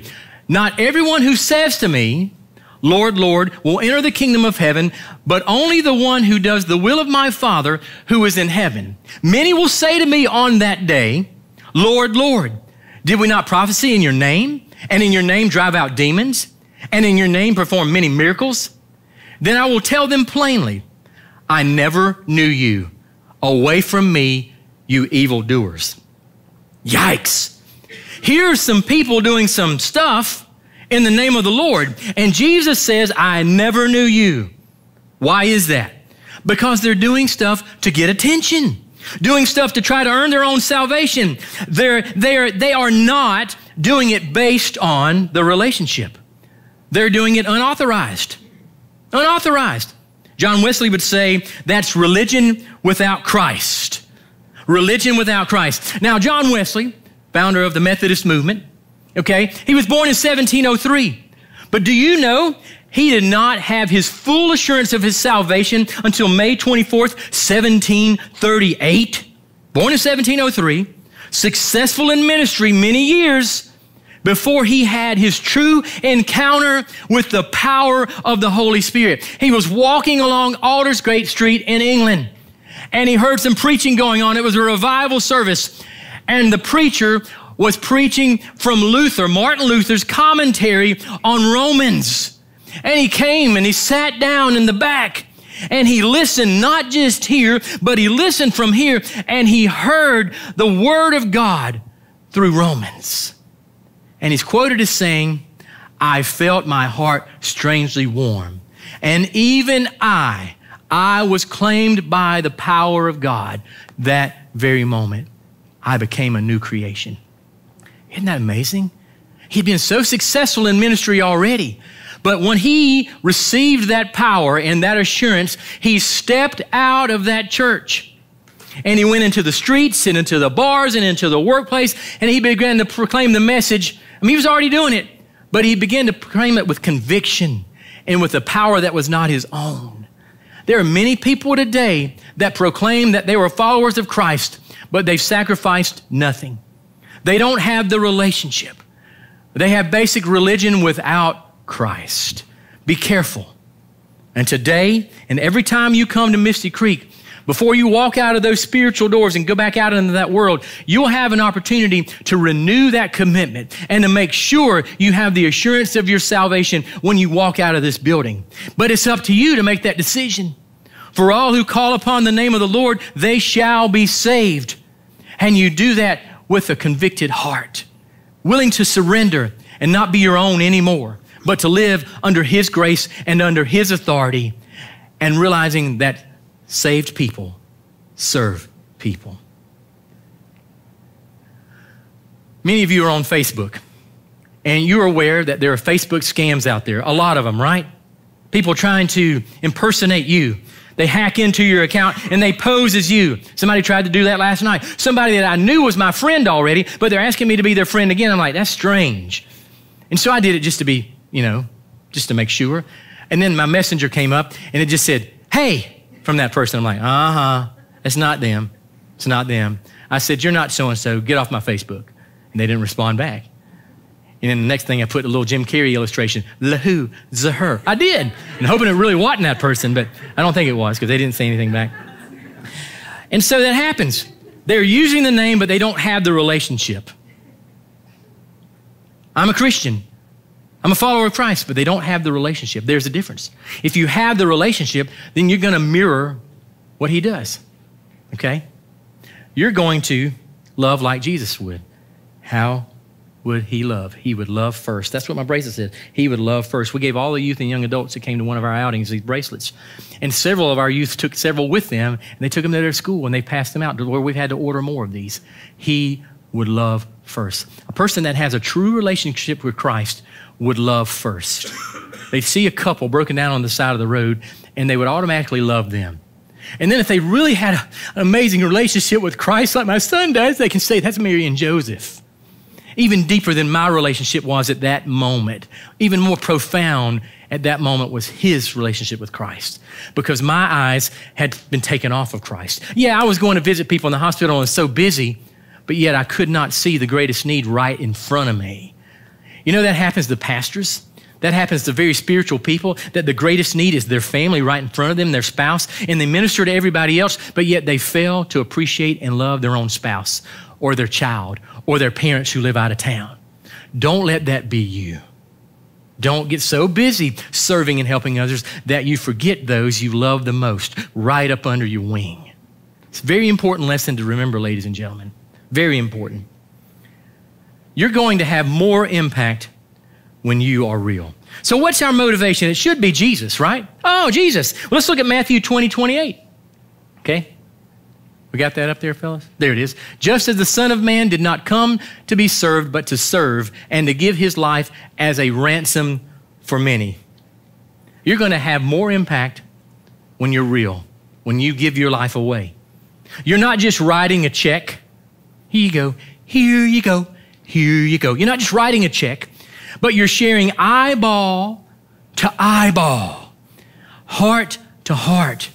Not everyone who says to me, Lord, Lord, will enter the kingdom of heaven, but only the one who does the will of my Father who is in heaven. Many will say to me on that day, Lord, Lord, did we not prophesy in your name, and in your name drive out demons, and in your name perform many miracles? Then I will tell them plainly, I never knew you. Away from me, you evildoers. Yikes. Here are some people doing some stuff in the name of the Lord. And Jesus says, I never knew you. Why is that? Because they're doing stuff to get attention, doing stuff to try to earn their own salvation. They're, they're, they are not doing it based on the relationship. They're doing it unauthorized. Unauthorized. John Wesley would say that's religion without Christ. Religion without Christ. Now, John Wesley, founder of the Methodist movement, okay, he was born in seventeen oh three. But do you know he did not have his full assurance of his salvation until May twenty-fourth, seventeen thirty-eight? Born in seventeen oh three, successful in ministry many years before he had his true encounter with the power of the Holy Spirit. He was walking along Aldersgate Street in England, and he heard some preaching going on. It was a revival service, and the preacher was preaching from Luther, Martin Luther's commentary on Romans. And he came and he sat down in the back, and he listened, not just here, but he listened from here, and he heard the word of God through Romans. And he's quoted as saying, I felt my heart strangely warm. And even I, I was claimed by the power of God that very moment. I became a new creation. Isn't that amazing? He'd been so successful in ministry already. But when he received that power and that assurance, he stepped out of that church. And he went into the streets and into the bars and into the workplace, and he began to proclaim the message. I mean, he was already doing it, but he began to proclaim it with conviction and with a power that was not his own. There are many people today that proclaim that they were followers of Christ, but they've sacrificed nothing. They don't have the relationship. They have basic religion without Christ. Be careful. And today, and every time you come to Misty Creek, before you walk out of those spiritual doors and go back out into that world, you'll have an opportunity to renew that commitment and to make sure you have the assurance of your salvation when you walk out of this building. But it's up to you to make that decision. For all who call upon the name of the Lord, they shall be saved. And you do that with a convicted heart, willing to surrender and not be your own anymore, but to live under His grace and under His authority, and realizing that saved people serve people. Many of you are on Facebook, and you're aware that there are Facebook scams out there, a lot of them, right? People trying to impersonate you. They hack into your account and they pose as you. Somebody tried to do that last night. Somebody that I knew was my friend already, but they're asking me to be their friend again. I'm like, that's strange. And so I did it just to be, you know, just to make sure. And then my messenger came up and it just said, hey, from that person. I'm like, uh-huh, it's not them. It's not them. I said, you're not so-and-so. Get off my Facebook. And they didn't respond back. And then the next thing I put a little Jim Carrey illustration, Lahu, Zahur. I did, and hoping it really wasn't that person, but I don't think it was because they didn't say anything back. And so that happens. They're using the name, but they don't have the relationship. I'm a Christian. I'm a follower of Christ, but they don't have the relationship. There's a difference. If you have the relationship, then you're going to mirror what He does, okay? You're going to love like Jesus would. How would He love? He would love first. That's what my bracelet said. He would love first. We gave all the youth and young adults that came to one of our outings these bracelets. And several of our youth took several with them, and they took them to their school, and they passed them out to where we've had to order more of these. He would love first. A person that has a true relationship with Christ would love first. They'd see a couple broken down on the side of the road, and they would automatically love them. And then if they really had a, an amazing relationship with Christ like my son does, they can say, that's Mary and Joseph. Even deeper than my relationship was at that moment. Even more profound at that moment was his relationship with Christ, because my eyes had been taken off of Christ. Yeah, I was going to visit people in the hospital and was so busy, but yet I could not see the greatest need right in front of me. You know that happens to pastors. That happens to very spiritual people, that the greatest need is their family right in front of them, their spouse, and they minister to everybody else, but yet they fail to appreciate and love their own spouse or their child or their parents who live out of town. Don't let that be you. Don't get so busy serving and helping others that you forget those you love the most right up under your wing. It's a very important lesson to remember, ladies and gentlemen. Very important. You're going to have more impact when you are real. So what's our motivation? It should be Jesus, right? Oh, Jesus. Well, let's look at Matthew twenty, twenty-eight. Okay? We got that up there, fellas? There it is. Just as the Son of Man did not come to be served, but to serve and to give his life as a ransom for many. You're going to have more impact when you're real, when you give your life away. You're not just writing a check. Here you go. Here you go. Here you go. You're not just writing a check, but you're sharing eyeball to eyeball, heart to heart.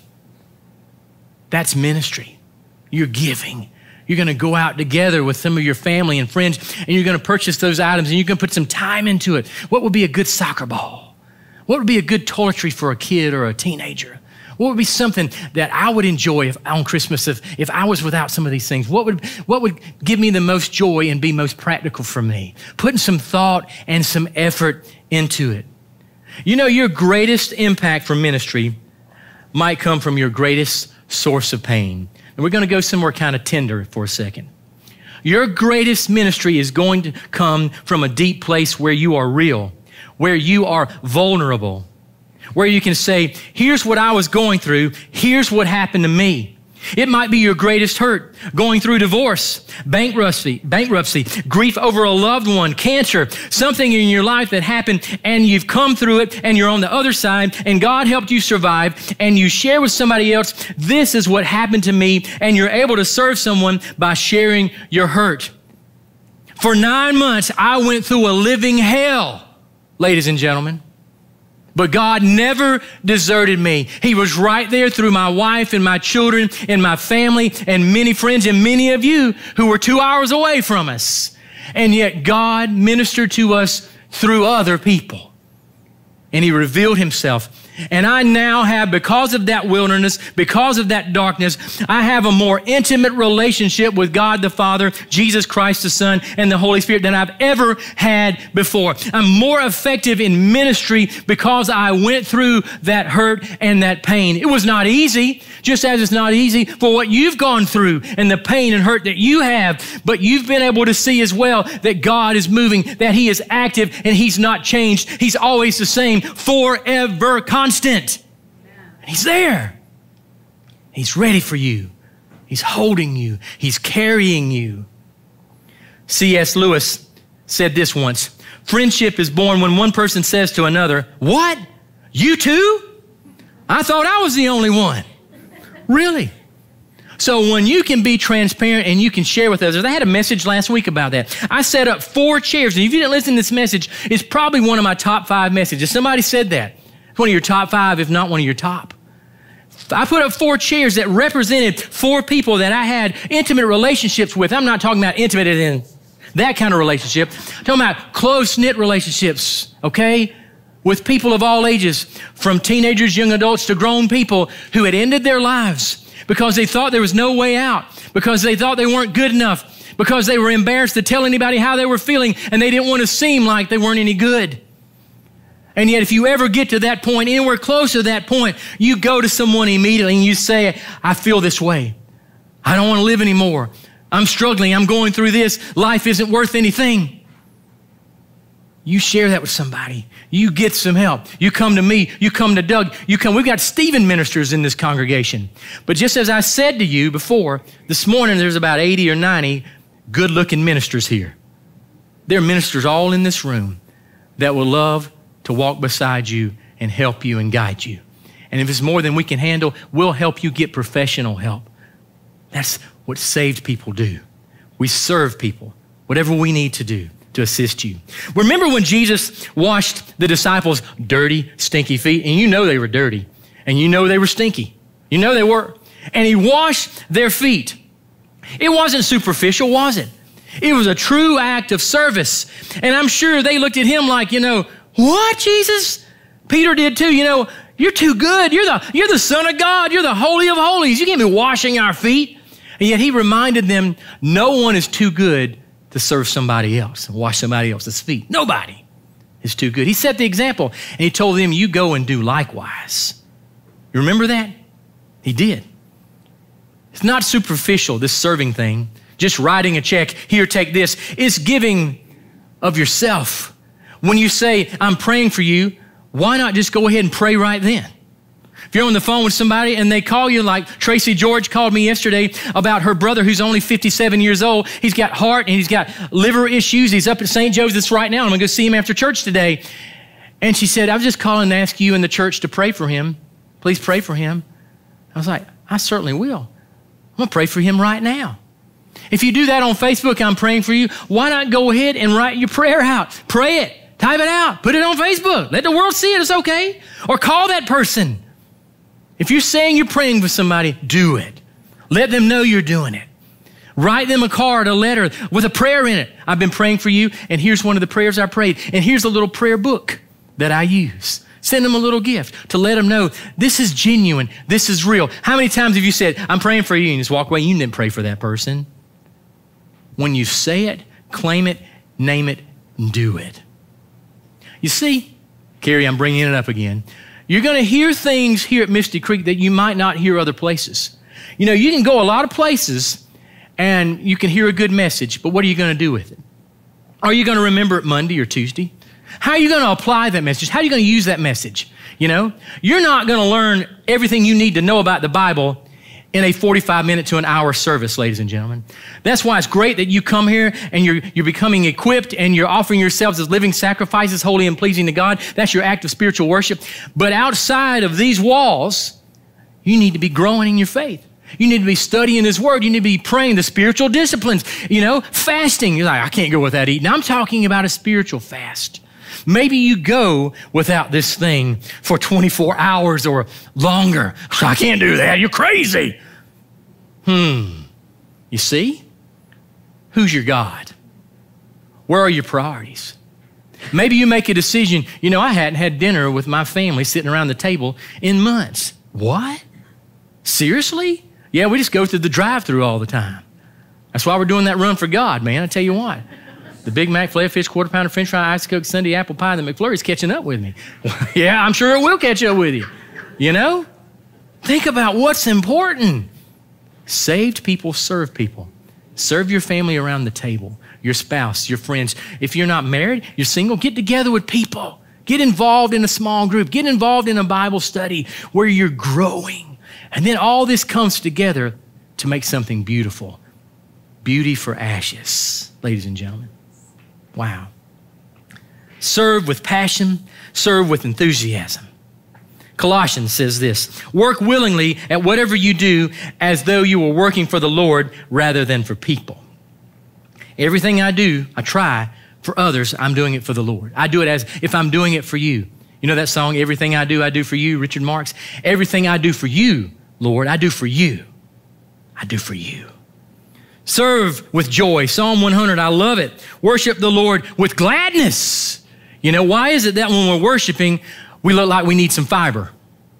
That's ministry. You're giving. You're going to go out together with some of your family and friends, and you're going to purchase those items, and you're going to put some time into it. What would be a good soccer ball? What would be a good toiletry for a kid or a teenager? What would be something that I would enjoy if, on Christmas if, if I was without some of these things? What would, what would give me the most joy and be most practical for me? Putting some thought and some effort into it. You know, your greatest impact from ministry might come from your greatest source of pain. And we're going to go somewhere kind of tender for a second. Your greatest ministry is going to come from a deep place where you are real, where you are vulnerable, where you can say, here's what I was going through, here's what happened to me. It might be your greatest hurt, going through divorce, bankruptcy, bankruptcy, grief over a loved one, cancer, something in your life that happened and you've come through it and you're on the other side and God helped you survive and you share with somebody else, this is what happened to me, and you're able to serve someone by sharing your hurt. For nine months, I went through a living hell, ladies and gentlemen. But God never deserted me. He was right there through my wife and my children and my family and many friends and many of you who were two hours away from us. And yet God ministered to us through other people. And he revealed himself. And I now have, because of that wilderness, because of that darkness, I have a more intimate relationship with God the Father, Jesus Christ the Son, and the Holy Spirit than I've ever had before. I'm more effective in ministry because I went through that hurt and that pain. It was not easy, just as it's not easy for what you've gone through and the pain and hurt that you have, but you've been able to see as well that God is moving, that he is active and he's not changed. He's always the same, forever constant. Constant. He's there. He's ready for you. He's holding you. He's carrying you. C S Lewis said this once, friendship is born when one person says to another, what? You too? I thought I was the only one. Really? So when you can be transparent and you can share with others, I had a message last week about that. I set up four chairs, and if you didn't listen to this message, it's probably one of my top five messages. Somebody said that. One of your top five, if not one of your top. I put up four chairs that represented four people that I had intimate relationships with. I'm not talking about intimate in that kind of relationship. I'm talking about close-knit relationships, okay? With people of all ages, from teenagers, young adults, to grown people who had ended their lives because they thought there was no way out, because they thought they weren't good enough, because they were embarrassed to tell anybody how they were feeling, and they didn't want to seem like they weren't any good. And yet if you ever get to that point, anywhere close to that point, you go to someone immediately and you say, I feel this way. I don't want to live anymore. I'm struggling. I'm going through this. Life isn't worth anything. You share that with somebody. You get some help. You come to me. You come to Doug. You come. We've got Stephen ministers in this congregation. But just as I said to you before, this morning there's about eighty or ninety good-looking ministers here. There are ministers all in this room that will love to walk beside you and help you and guide you. And if it's more than we can handle, we'll help you get professional help. That's what saved people do. We serve people, whatever we need to do to assist you. Remember when Jesus washed the disciples' dirty, stinky feet? And you know they were dirty. And you know they were stinky. You know they were. And he washed their feet. It wasn't superficial, was it? It was a true act of service. And I'm sure they looked at him like, you know, what, Jesus? Peter did too. You know, you're too good. You're the, you're the Son of God. You're the Holy of Holies. You can't be washing our feet. And yet he reminded them, no one is too good to serve somebody else and wash somebody else's feet. Nobody is too good. He set the example, and he told them, you go and do likewise. You remember that? He did. It's not superficial, this serving thing. Just writing a check, here, take this. It's giving of yourself. When you say, I'm praying for you, why not just go ahead and pray right then? If you're on the phone with somebody and they call you, like Tracy George called me yesterday about her brother who's only fifty-seven years old. He's got heart and he's got liver issues. He's up at Saint Joseph's right now. I'm going to go see him after church today. And she said, I was just calling to ask you in the church to pray for him. Please pray for him. I was like, I certainly will. I'm going to pray for him right now. If you do that on Facebook, I'm praying for you. Why not go ahead and write your prayer out? Pray it. Type it out. Put it on Facebook. Let the world see it. It's okay. Or call that person. If you're saying you're praying for somebody, do it. Let them know you're doing it. Write them a card, a letter with a prayer in it. I've been praying for you, and here's one of the prayers I prayed. And here's a little prayer book that I use. Send them a little gift to let them know this is genuine. This is real. How many times have you said, I'm praying for you, and just walk away? You didn't pray for that person. When you say it, claim it, name it, and do it. You see, Carrie, I'm bringing it up again. You're going to hear things here at Misty Creek that you might not hear other places. You know, you can go a lot of places and you can hear a good message, but what are you going to do with it? Are you going to remember it Monday or Tuesday? How are you going to apply that message? How are you going to use that message? You know, you're not going to learn everything you need to know about the Bible in a forty-five minute to an hour service, ladies and gentlemen. That's why it's great that you come here and you're, you're becoming equipped and you're offering yourselves as living sacrifices, holy and pleasing to God. That's your act of spiritual worship. But outside of these walls, you need to be growing in your faith. You need to be studying His Word. You need to be praying the spiritual disciplines. You know, fasting. You're like, I can't go without eating. I'm talking about a spiritual fast. Maybe you go without this thing for twenty-four hours or longer. I can't do that. You're crazy. Hmm. You see? Who's your God? Where are your priorities? Maybe you make a decision. You know, I hadn't had dinner with my family sitting around the table in months. What? Seriously? Yeah, we just go through the drive-thru all the time. That's why we're doing that run for God, man. I tell you what. The Big Mac, filet fish, quarter pounder, french fry, ice coke, Sunday apple pie, and the McFlurry's catching up with me. Yeah, I'm sure it will catch up with you. You know? Think about what's important. Saved people serve people. Serve your family around the table, your spouse, your friends. If you're not married, you're single, get together with people. Get involved in a small group. Get involved in a Bible study where you're growing. And then all this comes together to make something beautiful. Beauty for ashes, ladies and gentlemen. Wow. Serve with passion, serve with enthusiasm. Colossians says this, work willingly at whatever you do as though you were working for the Lord rather than for people. Everything I do, I try for others, I'm doing it for the Lord. I do it as if I'm doing it for you. You know that song, Everything I Do, I Do for You, Richard Marx? Everything I do for you, Lord, I do for you. I do for you. Serve with joy. Psalm one hundred, I love it. Worship the Lord with gladness. You know, why is it that when we're worshiping, we look like we need some fiber?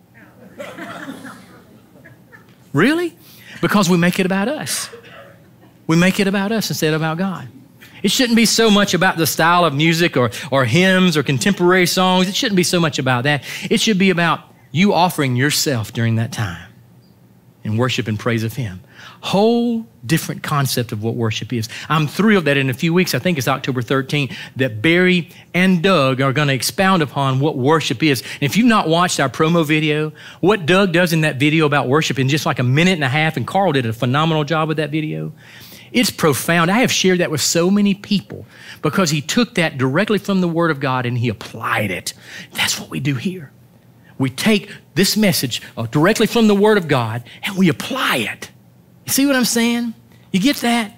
Really? Because we make it about us. We make it about us instead of about God. It shouldn't be so much about the style of music or, or hymns or contemporary songs. It shouldn't be so much about that. It should be about you offering yourself during that time in worship and praise of Him. Whole different concept of what worship is. I'm thrilled that in a few weeks, I think it's October thirteenth, that Barry and Doug are going to expound upon what worship is. And if you've not watched our promo video, what Doug does in that video about worship in just like a minute and a half, and Carl did a phenomenal job with that video, it's profound. I have shared that with so many people because he took that directly from the Word of God and he applied it. That's what we do here. We take this message directly from the Word of God and we apply it. You see what I'm saying? You get that?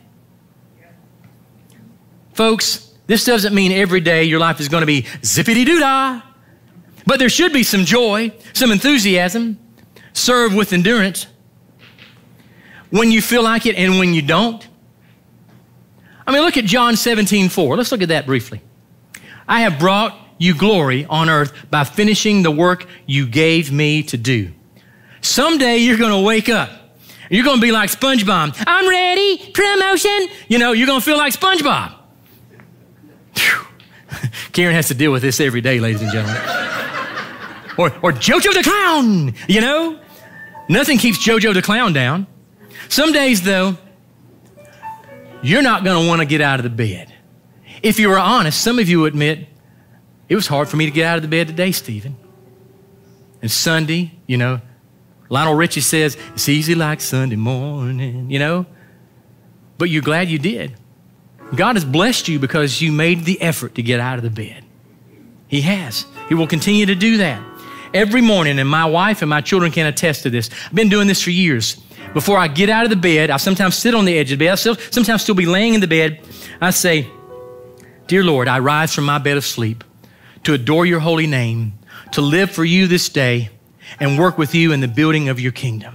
Folks, this doesn't mean every day your life is going to be zippity-doo-dah, but there should be some joy, some enthusiasm. Serve with endurance. When you feel like it and when you don't, I mean, look at John seventeen four. Let's look at that briefly. I have brought you glory on earth by finishing the work you gave me to do. Someday you're going to wake up. You're going to be like SpongeBob. I'm ready, promotion. You know, you're going to feel like SpongeBob. Whew. Karen has to deal with this every day, ladies and gentlemen. or, or JoJo the Clown, you know. Nothing keeps JoJo the Clown down. Some days, though, you're not going to want to get out of the bed. If you were honest, some of you would admit, it was hard for me to get out of the bed today, Stephen. And Sunday, you know, Lionel Richie says, it's easy like Sunday morning, you know. But you're glad you did. God has blessed you because you made the effort to get out of the bed. He has. He will continue to do that. Every morning, and my wife and my children can attest to this. I've been doing this for years. Before I get out of the bed, I sometimes sit on the edge of the bed. I still, sometimes still be laying in the bed. I say, Dear Lord, I rise from my bed of sleep to adore your holy name, to live for you this day, and work with you in the building of your kingdom.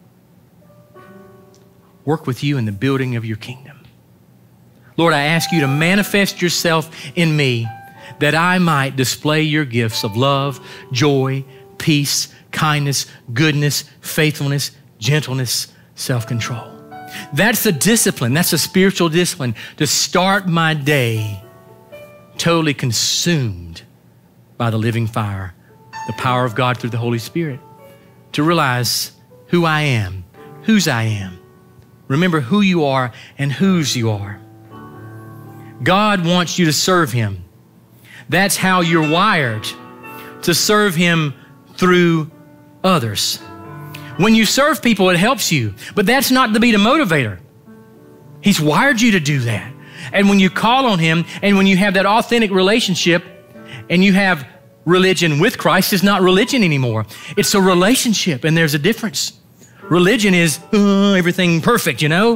Work with you in the building of your kingdom. Lord, I ask you to manifest yourself in me that I might display your gifts of love, joy, peace, kindness, goodness, faithfulness, gentleness, self-control. That's the discipline. That's a spiritual discipline to start my day totally consumed by the living fire, the power of God through the Holy Spirit, to realize who I am, whose I am. Remember who you are and whose you are. God wants you to serve him. That's how you're wired, to serve him through others. When you serve people, it helps you, but that's not to be the motivator. He's wired you to do that. And when you call on him and when you have that authentic relationship and you have religion with Christ, it's not religion anymore. It's a relationship, and there's a difference. Religion is uh, everything perfect, you know?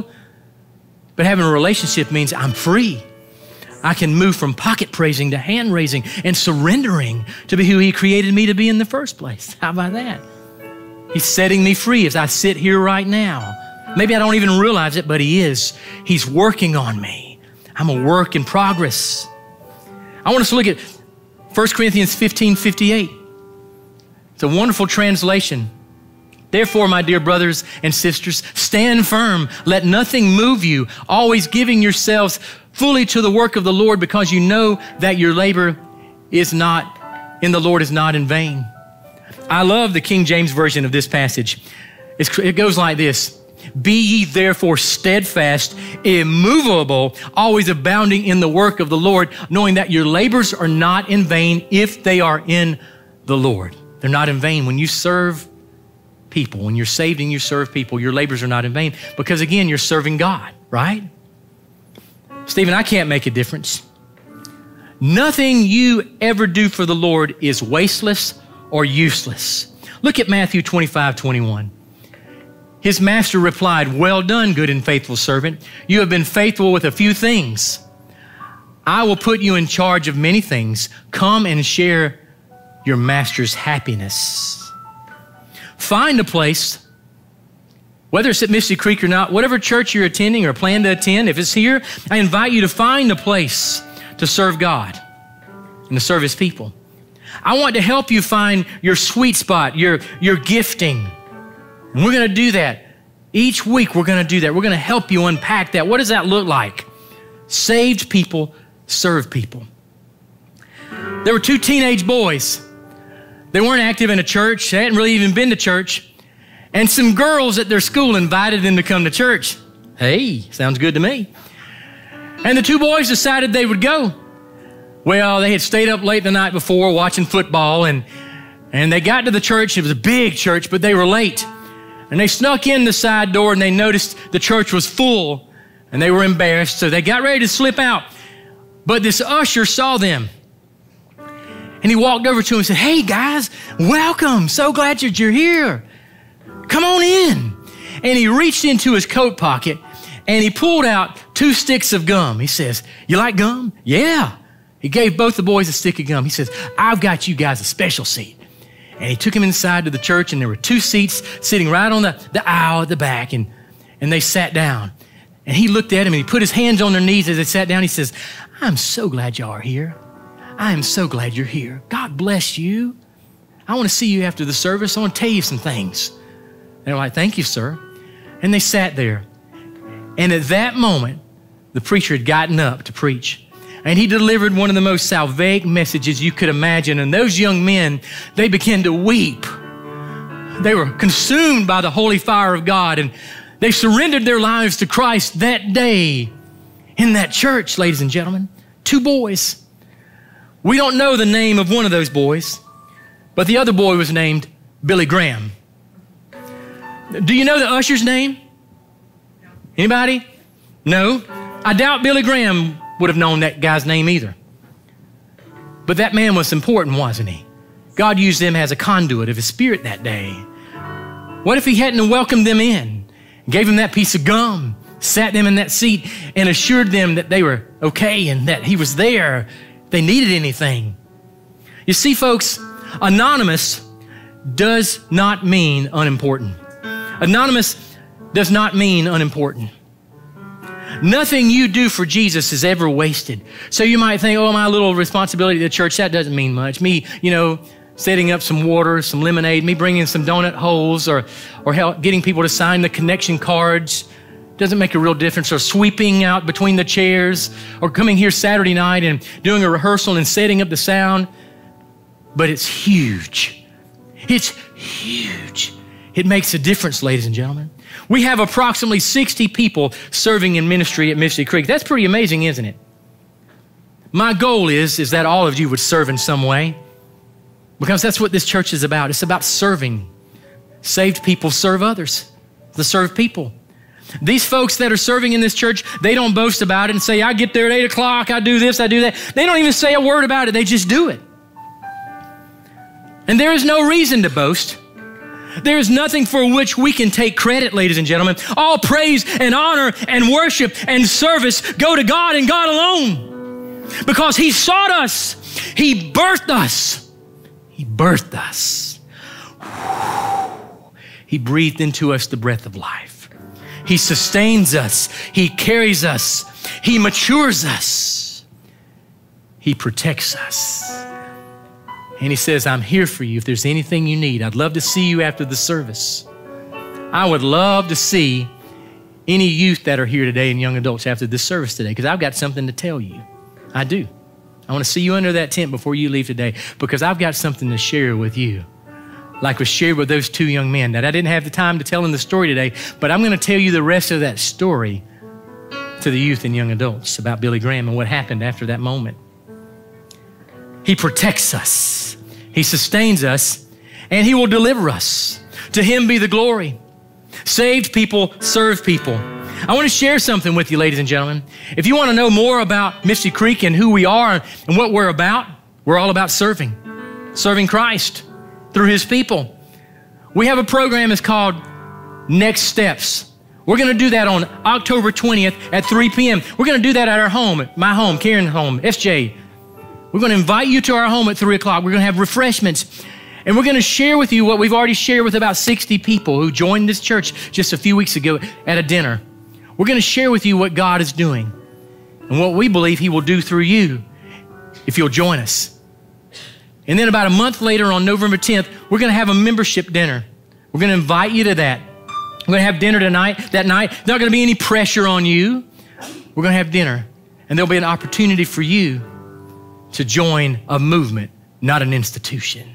But having a relationship means I'm free. I can move from pocket praising to hand raising and surrendering to be who he created me to be in the first place. How about that? He's setting me free as I sit here right now. Maybe I don't even realize it, but he is. He's working on me. I'm a work in progress. I want us to look at First Corinthians fifteen fifty-eight. It's a wonderful translation. Therefore, my dear brothers and sisters, stand firm. Let nothing move you, always giving yourselves fully to the work of the Lord, because you know that your labor is not in the Lord is not in vain. I love the King James Version of this passage. It's, it goes like this. Be ye therefore steadfast, immovable, always abounding in the work of the Lord, knowing that your labors are not in vain if they are in the Lord. They're not in vain. When you serve people, when you're saved and you serve people, your labors are not in vain, because again, you're serving God, right? Stephen, I can't make a difference. Nothing you ever do for the Lord is wasteless or useless. Look at Matthew twenty-five twenty-one. His master replied, well done, good and faithful servant. You have been faithful with a few things. I will put you in charge of many things. Come and share your master's happiness. Find a place, whether it's at Misty Creek or not, whatever church you're attending or plan to attend, if it's here, I invite you to find a place to serve God and to serve his people. I want to help you find your sweet spot, your, your gifting. And we're going to do that. Each week we're going to do that. We're going to help you unpack that. What does that look like? Saved people serve people. There were two teenage boys. They weren't active in a church. They hadn't really even been to church. And some girls at their school invited them to come to church. Hey, sounds good to me. And the two boys decided they would go. Well, they had stayed up late the night before watching football, and, and they got to the church. It was a big church, but they were late. And they snuck in the side door, and they noticed the church was full, and they were embarrassed, so they got ready to slip out. But this usher saw them, and he walked over to them and said, hey, guys, welcome. So glad that you're here. Come on in. And he reached into his coat pocket, and he pulled out two sticks of gum. He says, you like gum? Yeah. He gave both the boys a stick of gum. He says, I've got you guys a special seat. And he took them inside to the church, and there were two seats sitting right on the, the aisle at the back, and, and they sat down. And he looked at them and he put his hands on their knees as they sat down. He says, I'm so glad y'all are here. I am so glad you're here. God bless you. I want to see you after the service. I want to tell you some things. They're like, thank you, sir. And they sat there. And at that moment, the preacher had gotten up to preach. And he delivered one of the most salvific messages you could imagine. And those young men, they began to weep. They were consumed by the holy fire of God. And they surrendered their lives to Christ that day in that church, ladies and gentlemen. Two boys. We don't know the name of one of those boys, but the other boy was named Billy Graham. Do you know the usher's name? Anybody? No? I doubt Billy Graham would have known that guy's name either. But that man was important, wasn't he? God used them as a conduit of his spirit that day. What if he hadn't welcomed them in, gave them that piece of gum, sat them in that seat and assured them that they were okay and that he was there if they needed anything? You see, folks, anonymous does not mean unimportant. Anonymous does not mean unimportant. Nothing you do for Jesus is ever wasted. So you might think, oh, my little responsibility to the church, that doesn't mean much. Me, you know, setting up some water, some lemonade, me bringing some donut holes, or, or help getting people to sign the connection cards doesn't make a real difference. Or sweeping out between the chairs, or coming here Saturday night and doing a rehearsal and setting up the sound. But it's huge. It's huge. It makes a difference, ladies and gentlemen. We have approximately sixty people serving in ministry at Misty Creek. That's pretty amazing, isn't it? My goal is, is that all of you would serve in some way, because that's what this church is about. It's about serving. Saved people serve others. The served people. These folks that are serving in this church, they don't boast about it and say, I get there at eight o'clock, I do this, I do that. They don't even say a word about it. They just do it. And there is no reason to boast. There is nothing for which we can take credit, ladies and gentlemen. All praise and honor and worship and service go to God and God alone. Because he sought us. He birthed us. He birthed us. He breathed into us the breath of life. He sustains us. He carries us. He matures us. He protects us. And he says, I'm here for you if there's anything you need. I'd love to see you after the service. I would love to see any youth that are here today and young adults after this service today, because I've got something to tell you. I do. I want to see you under that tent before you leave today, because I've got something to share with you, like was shared with those two young men that I didn't have the time to tell them the story today, but I'm going to tell you the rest of that story to the youth and young adults about Billy Graham and what happened after that moment. He protects us. He sustains us, and he will deliver us. To him be the glory. Saved people serve people. I want to share something with you, ladies and gentlemen. If you want to know more about Misty Creek and who we are and what we're about, we're all about serving. Serving Christ through his people. We have a program that's called Next Steps. We're going to do that on October twentieth at three p.m. We're going to do that at our home, at my home, Karen's home, S J. We're going to invite you to our home at three o'clock. We're going to have refreshments. And we're going to share with you what we've already shared with about sixty people who joined this church just a few weeks ago at a dinner. We're going to share with you what God is doing and what we believe he will do through you if you'll join us. And then about a month later on November tenth, we're going to have a membership dinner. We're going to invite you to that. We're going to have dinner tonight, that night. There's not going to be any pressure on you. We're going to have dinner, and there'll be an opportunity for you to join a movement, not an institution.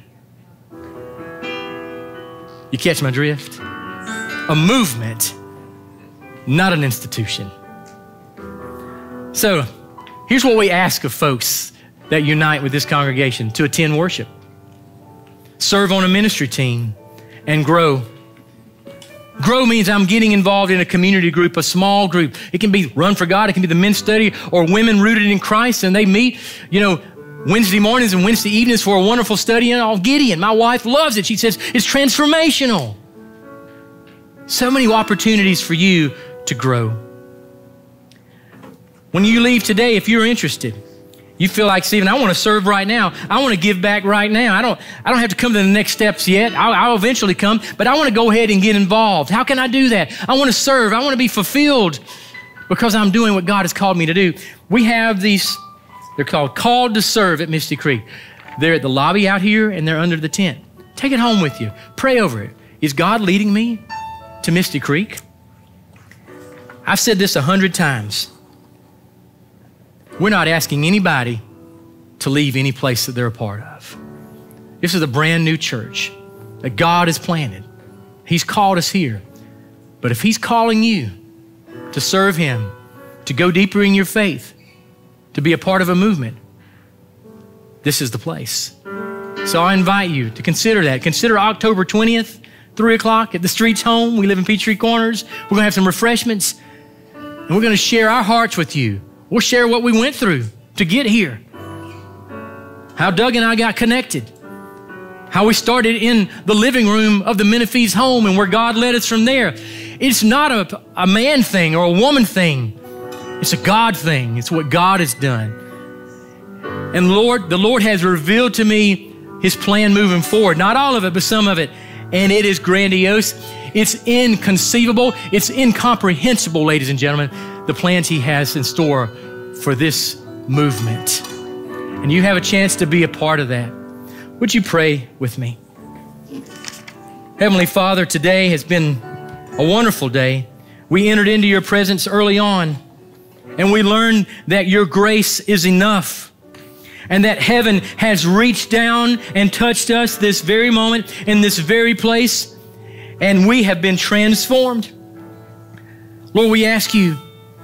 You catch my drift? A movement, not an institution. So here's what we ask of folks that unite with this congregation: to attend worship, serve on a ministry team, and grow. Grow means I'm getting involved in a community group, a small group. It can be Run for God, it can be the men's study, or Women Rooted in Christ, and they meet, you know, Wednesday mornings and Wednesday evenings for a wonderful study on Gideon. My wife loves it. She says it's transformational. So many opportunities for you to grow. When you leave today, if you're interested, you feel like, Stephen, I want to serve right now. I want to give back right now. I don't, I don't have to come to the next steps yet. I'll, I'll eventually come, but I want to go ahead and get involved. How can I do that? I want to serve. I want to be fulfilled because I'm doing what God has called me to do. We have these, they're called Called to Serve at Misty Creek. They're at the lobby out here and they're under the tent. Take it home with you. Pray over it. Is God leading me to Misty Creek? I've said this a hundred times. We're not asking anybody to leave any place that they're a part of. This is a brand new church that God has planted. He's called us here. But if He's calling you to serve Him, to go deeper in your faith, to be a part of a movement, this is the place. So I invite you to consider that. Consider October twentieth, three o'clock at the Streett's home. We live in Peachtree Corners. We're going to have some refreshments, and we're going to share our hearts with you. We'll share what we went through to get here, how Doug and I got connected, how we started in the living room of the Menifee's home and where God led us from there. It's not a, a man thing or a woman thing. It's a God thing. It's what God has done. And Lord, the Lord has revealed to me His plan moving forward. Not all of it, but some of it. And it is grandiose. It's inconceivable. It's incomprehensible, ladies and gentlemen, the plans He has in store for this movement. And you have a chance to be a part of that. Would you pray with me? Heavenly Father, today has been a wonderful day. We entered into your presence early on, and we learned that your grace is enough, and that heaven has reached down and touched us this very moment in this very place, and we have been transformed. Lord, we ask you,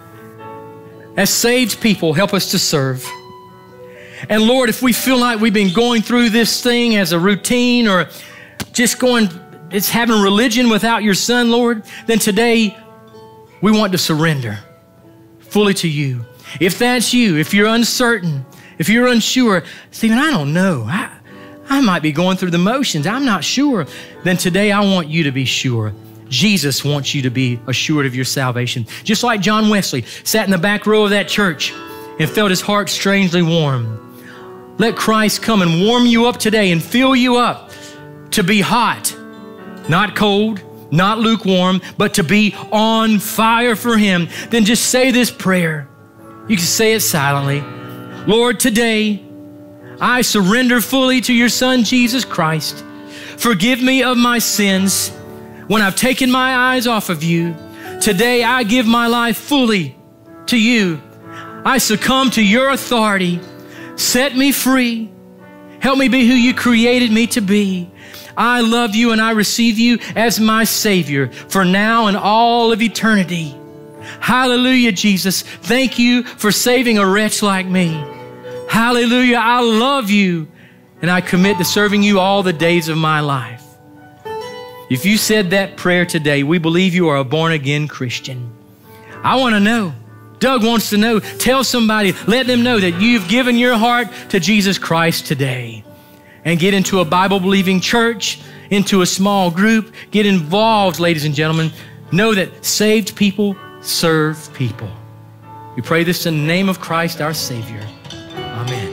as saved people, help us to serve. And Lord, if we feel like we've been going through this thing as a routine or just going, it's having religion without your Son, Lord, then today we want to surrender fully to you. If that's you, if you're uncertain, if you're unsure, Stephen, I don't know. I, I might be going through the motions. I'm not sure. Then today I want you to be sure. Jesus wants you to be assured of your salvation. Just like John Wesley sat in the back row of that church and felt his heart strangely warm. Let Christ come and warm you up today and fill you up to be hot, not cold, not lukewarm, but to be on fire for Him. Then just say this prayer. You can say it silently. Lord, today I surrender fully to your Son, Jesus Christ. Forgive me of my sins when I've taken my eyes off of you. Today I give my life fully to you. I succumb to your authority. Set me free. Help me be who you created me to be. I love you and I receive you as my Savior for now and all of eternity. Hallelujah, Jesus. Thank you for saving a wretch like me. Hallelujah. I love you and I commit to serving you all the days of my life. If you said that prayer today, we believe you are a born-again Christian. I want to know. Doug wants to know. Tell somebody, let them know that you've given your heart to Jesus Christ today. And get into a Bible-believing church, into a small group. Get involved, ladies and gentlemen. Know that saved people serve people. We pray this in the name of Christ, our Savior. Amen.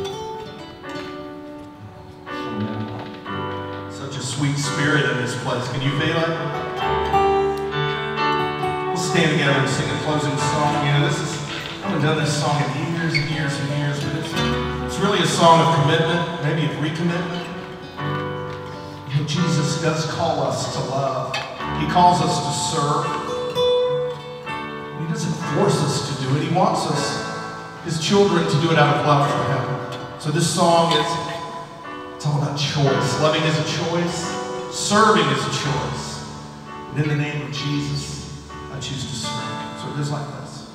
Such a sweet spirit in this place. Can you feel it? We'll stand together and sing a closing song. You know, this is, I haven't done this song in years and years and years, but it's, it's really a song of commitment, maybe of recommitment. You know, Jesus does call us to love. He calls us to serve. He doesn't force us to do it. He wants us, His children, to do it out of love for Him. So this song is, it's all about choice. Loving is a choice. Serving is a choice. And in the name of Jesus, I choose to serve. So it is like this.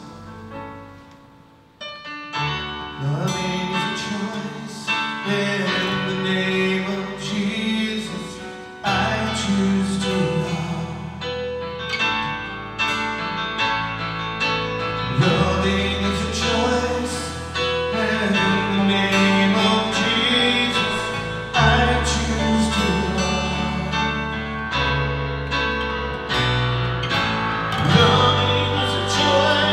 Loving is a choice. In the name of Jesus, I choose to love. Loving is a choice. In the name of Jesus, I choose to love. Loving is a choice.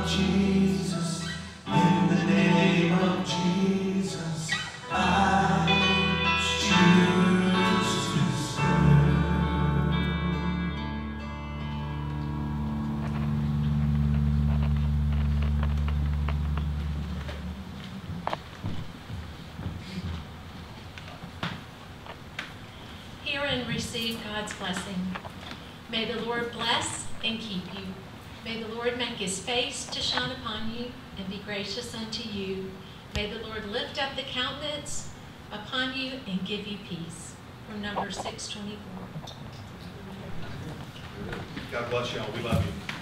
of Jesus, in the name of Jesus, I choose to serve. Hear and receive God's blessing. May the Lord bless and keep you. May the Lord make his face to shine upon you and be gracious unto you. May the Lord lift up the countenance upon you and give you peace. From Numbers six twenty-four. God bless y'all. We love you.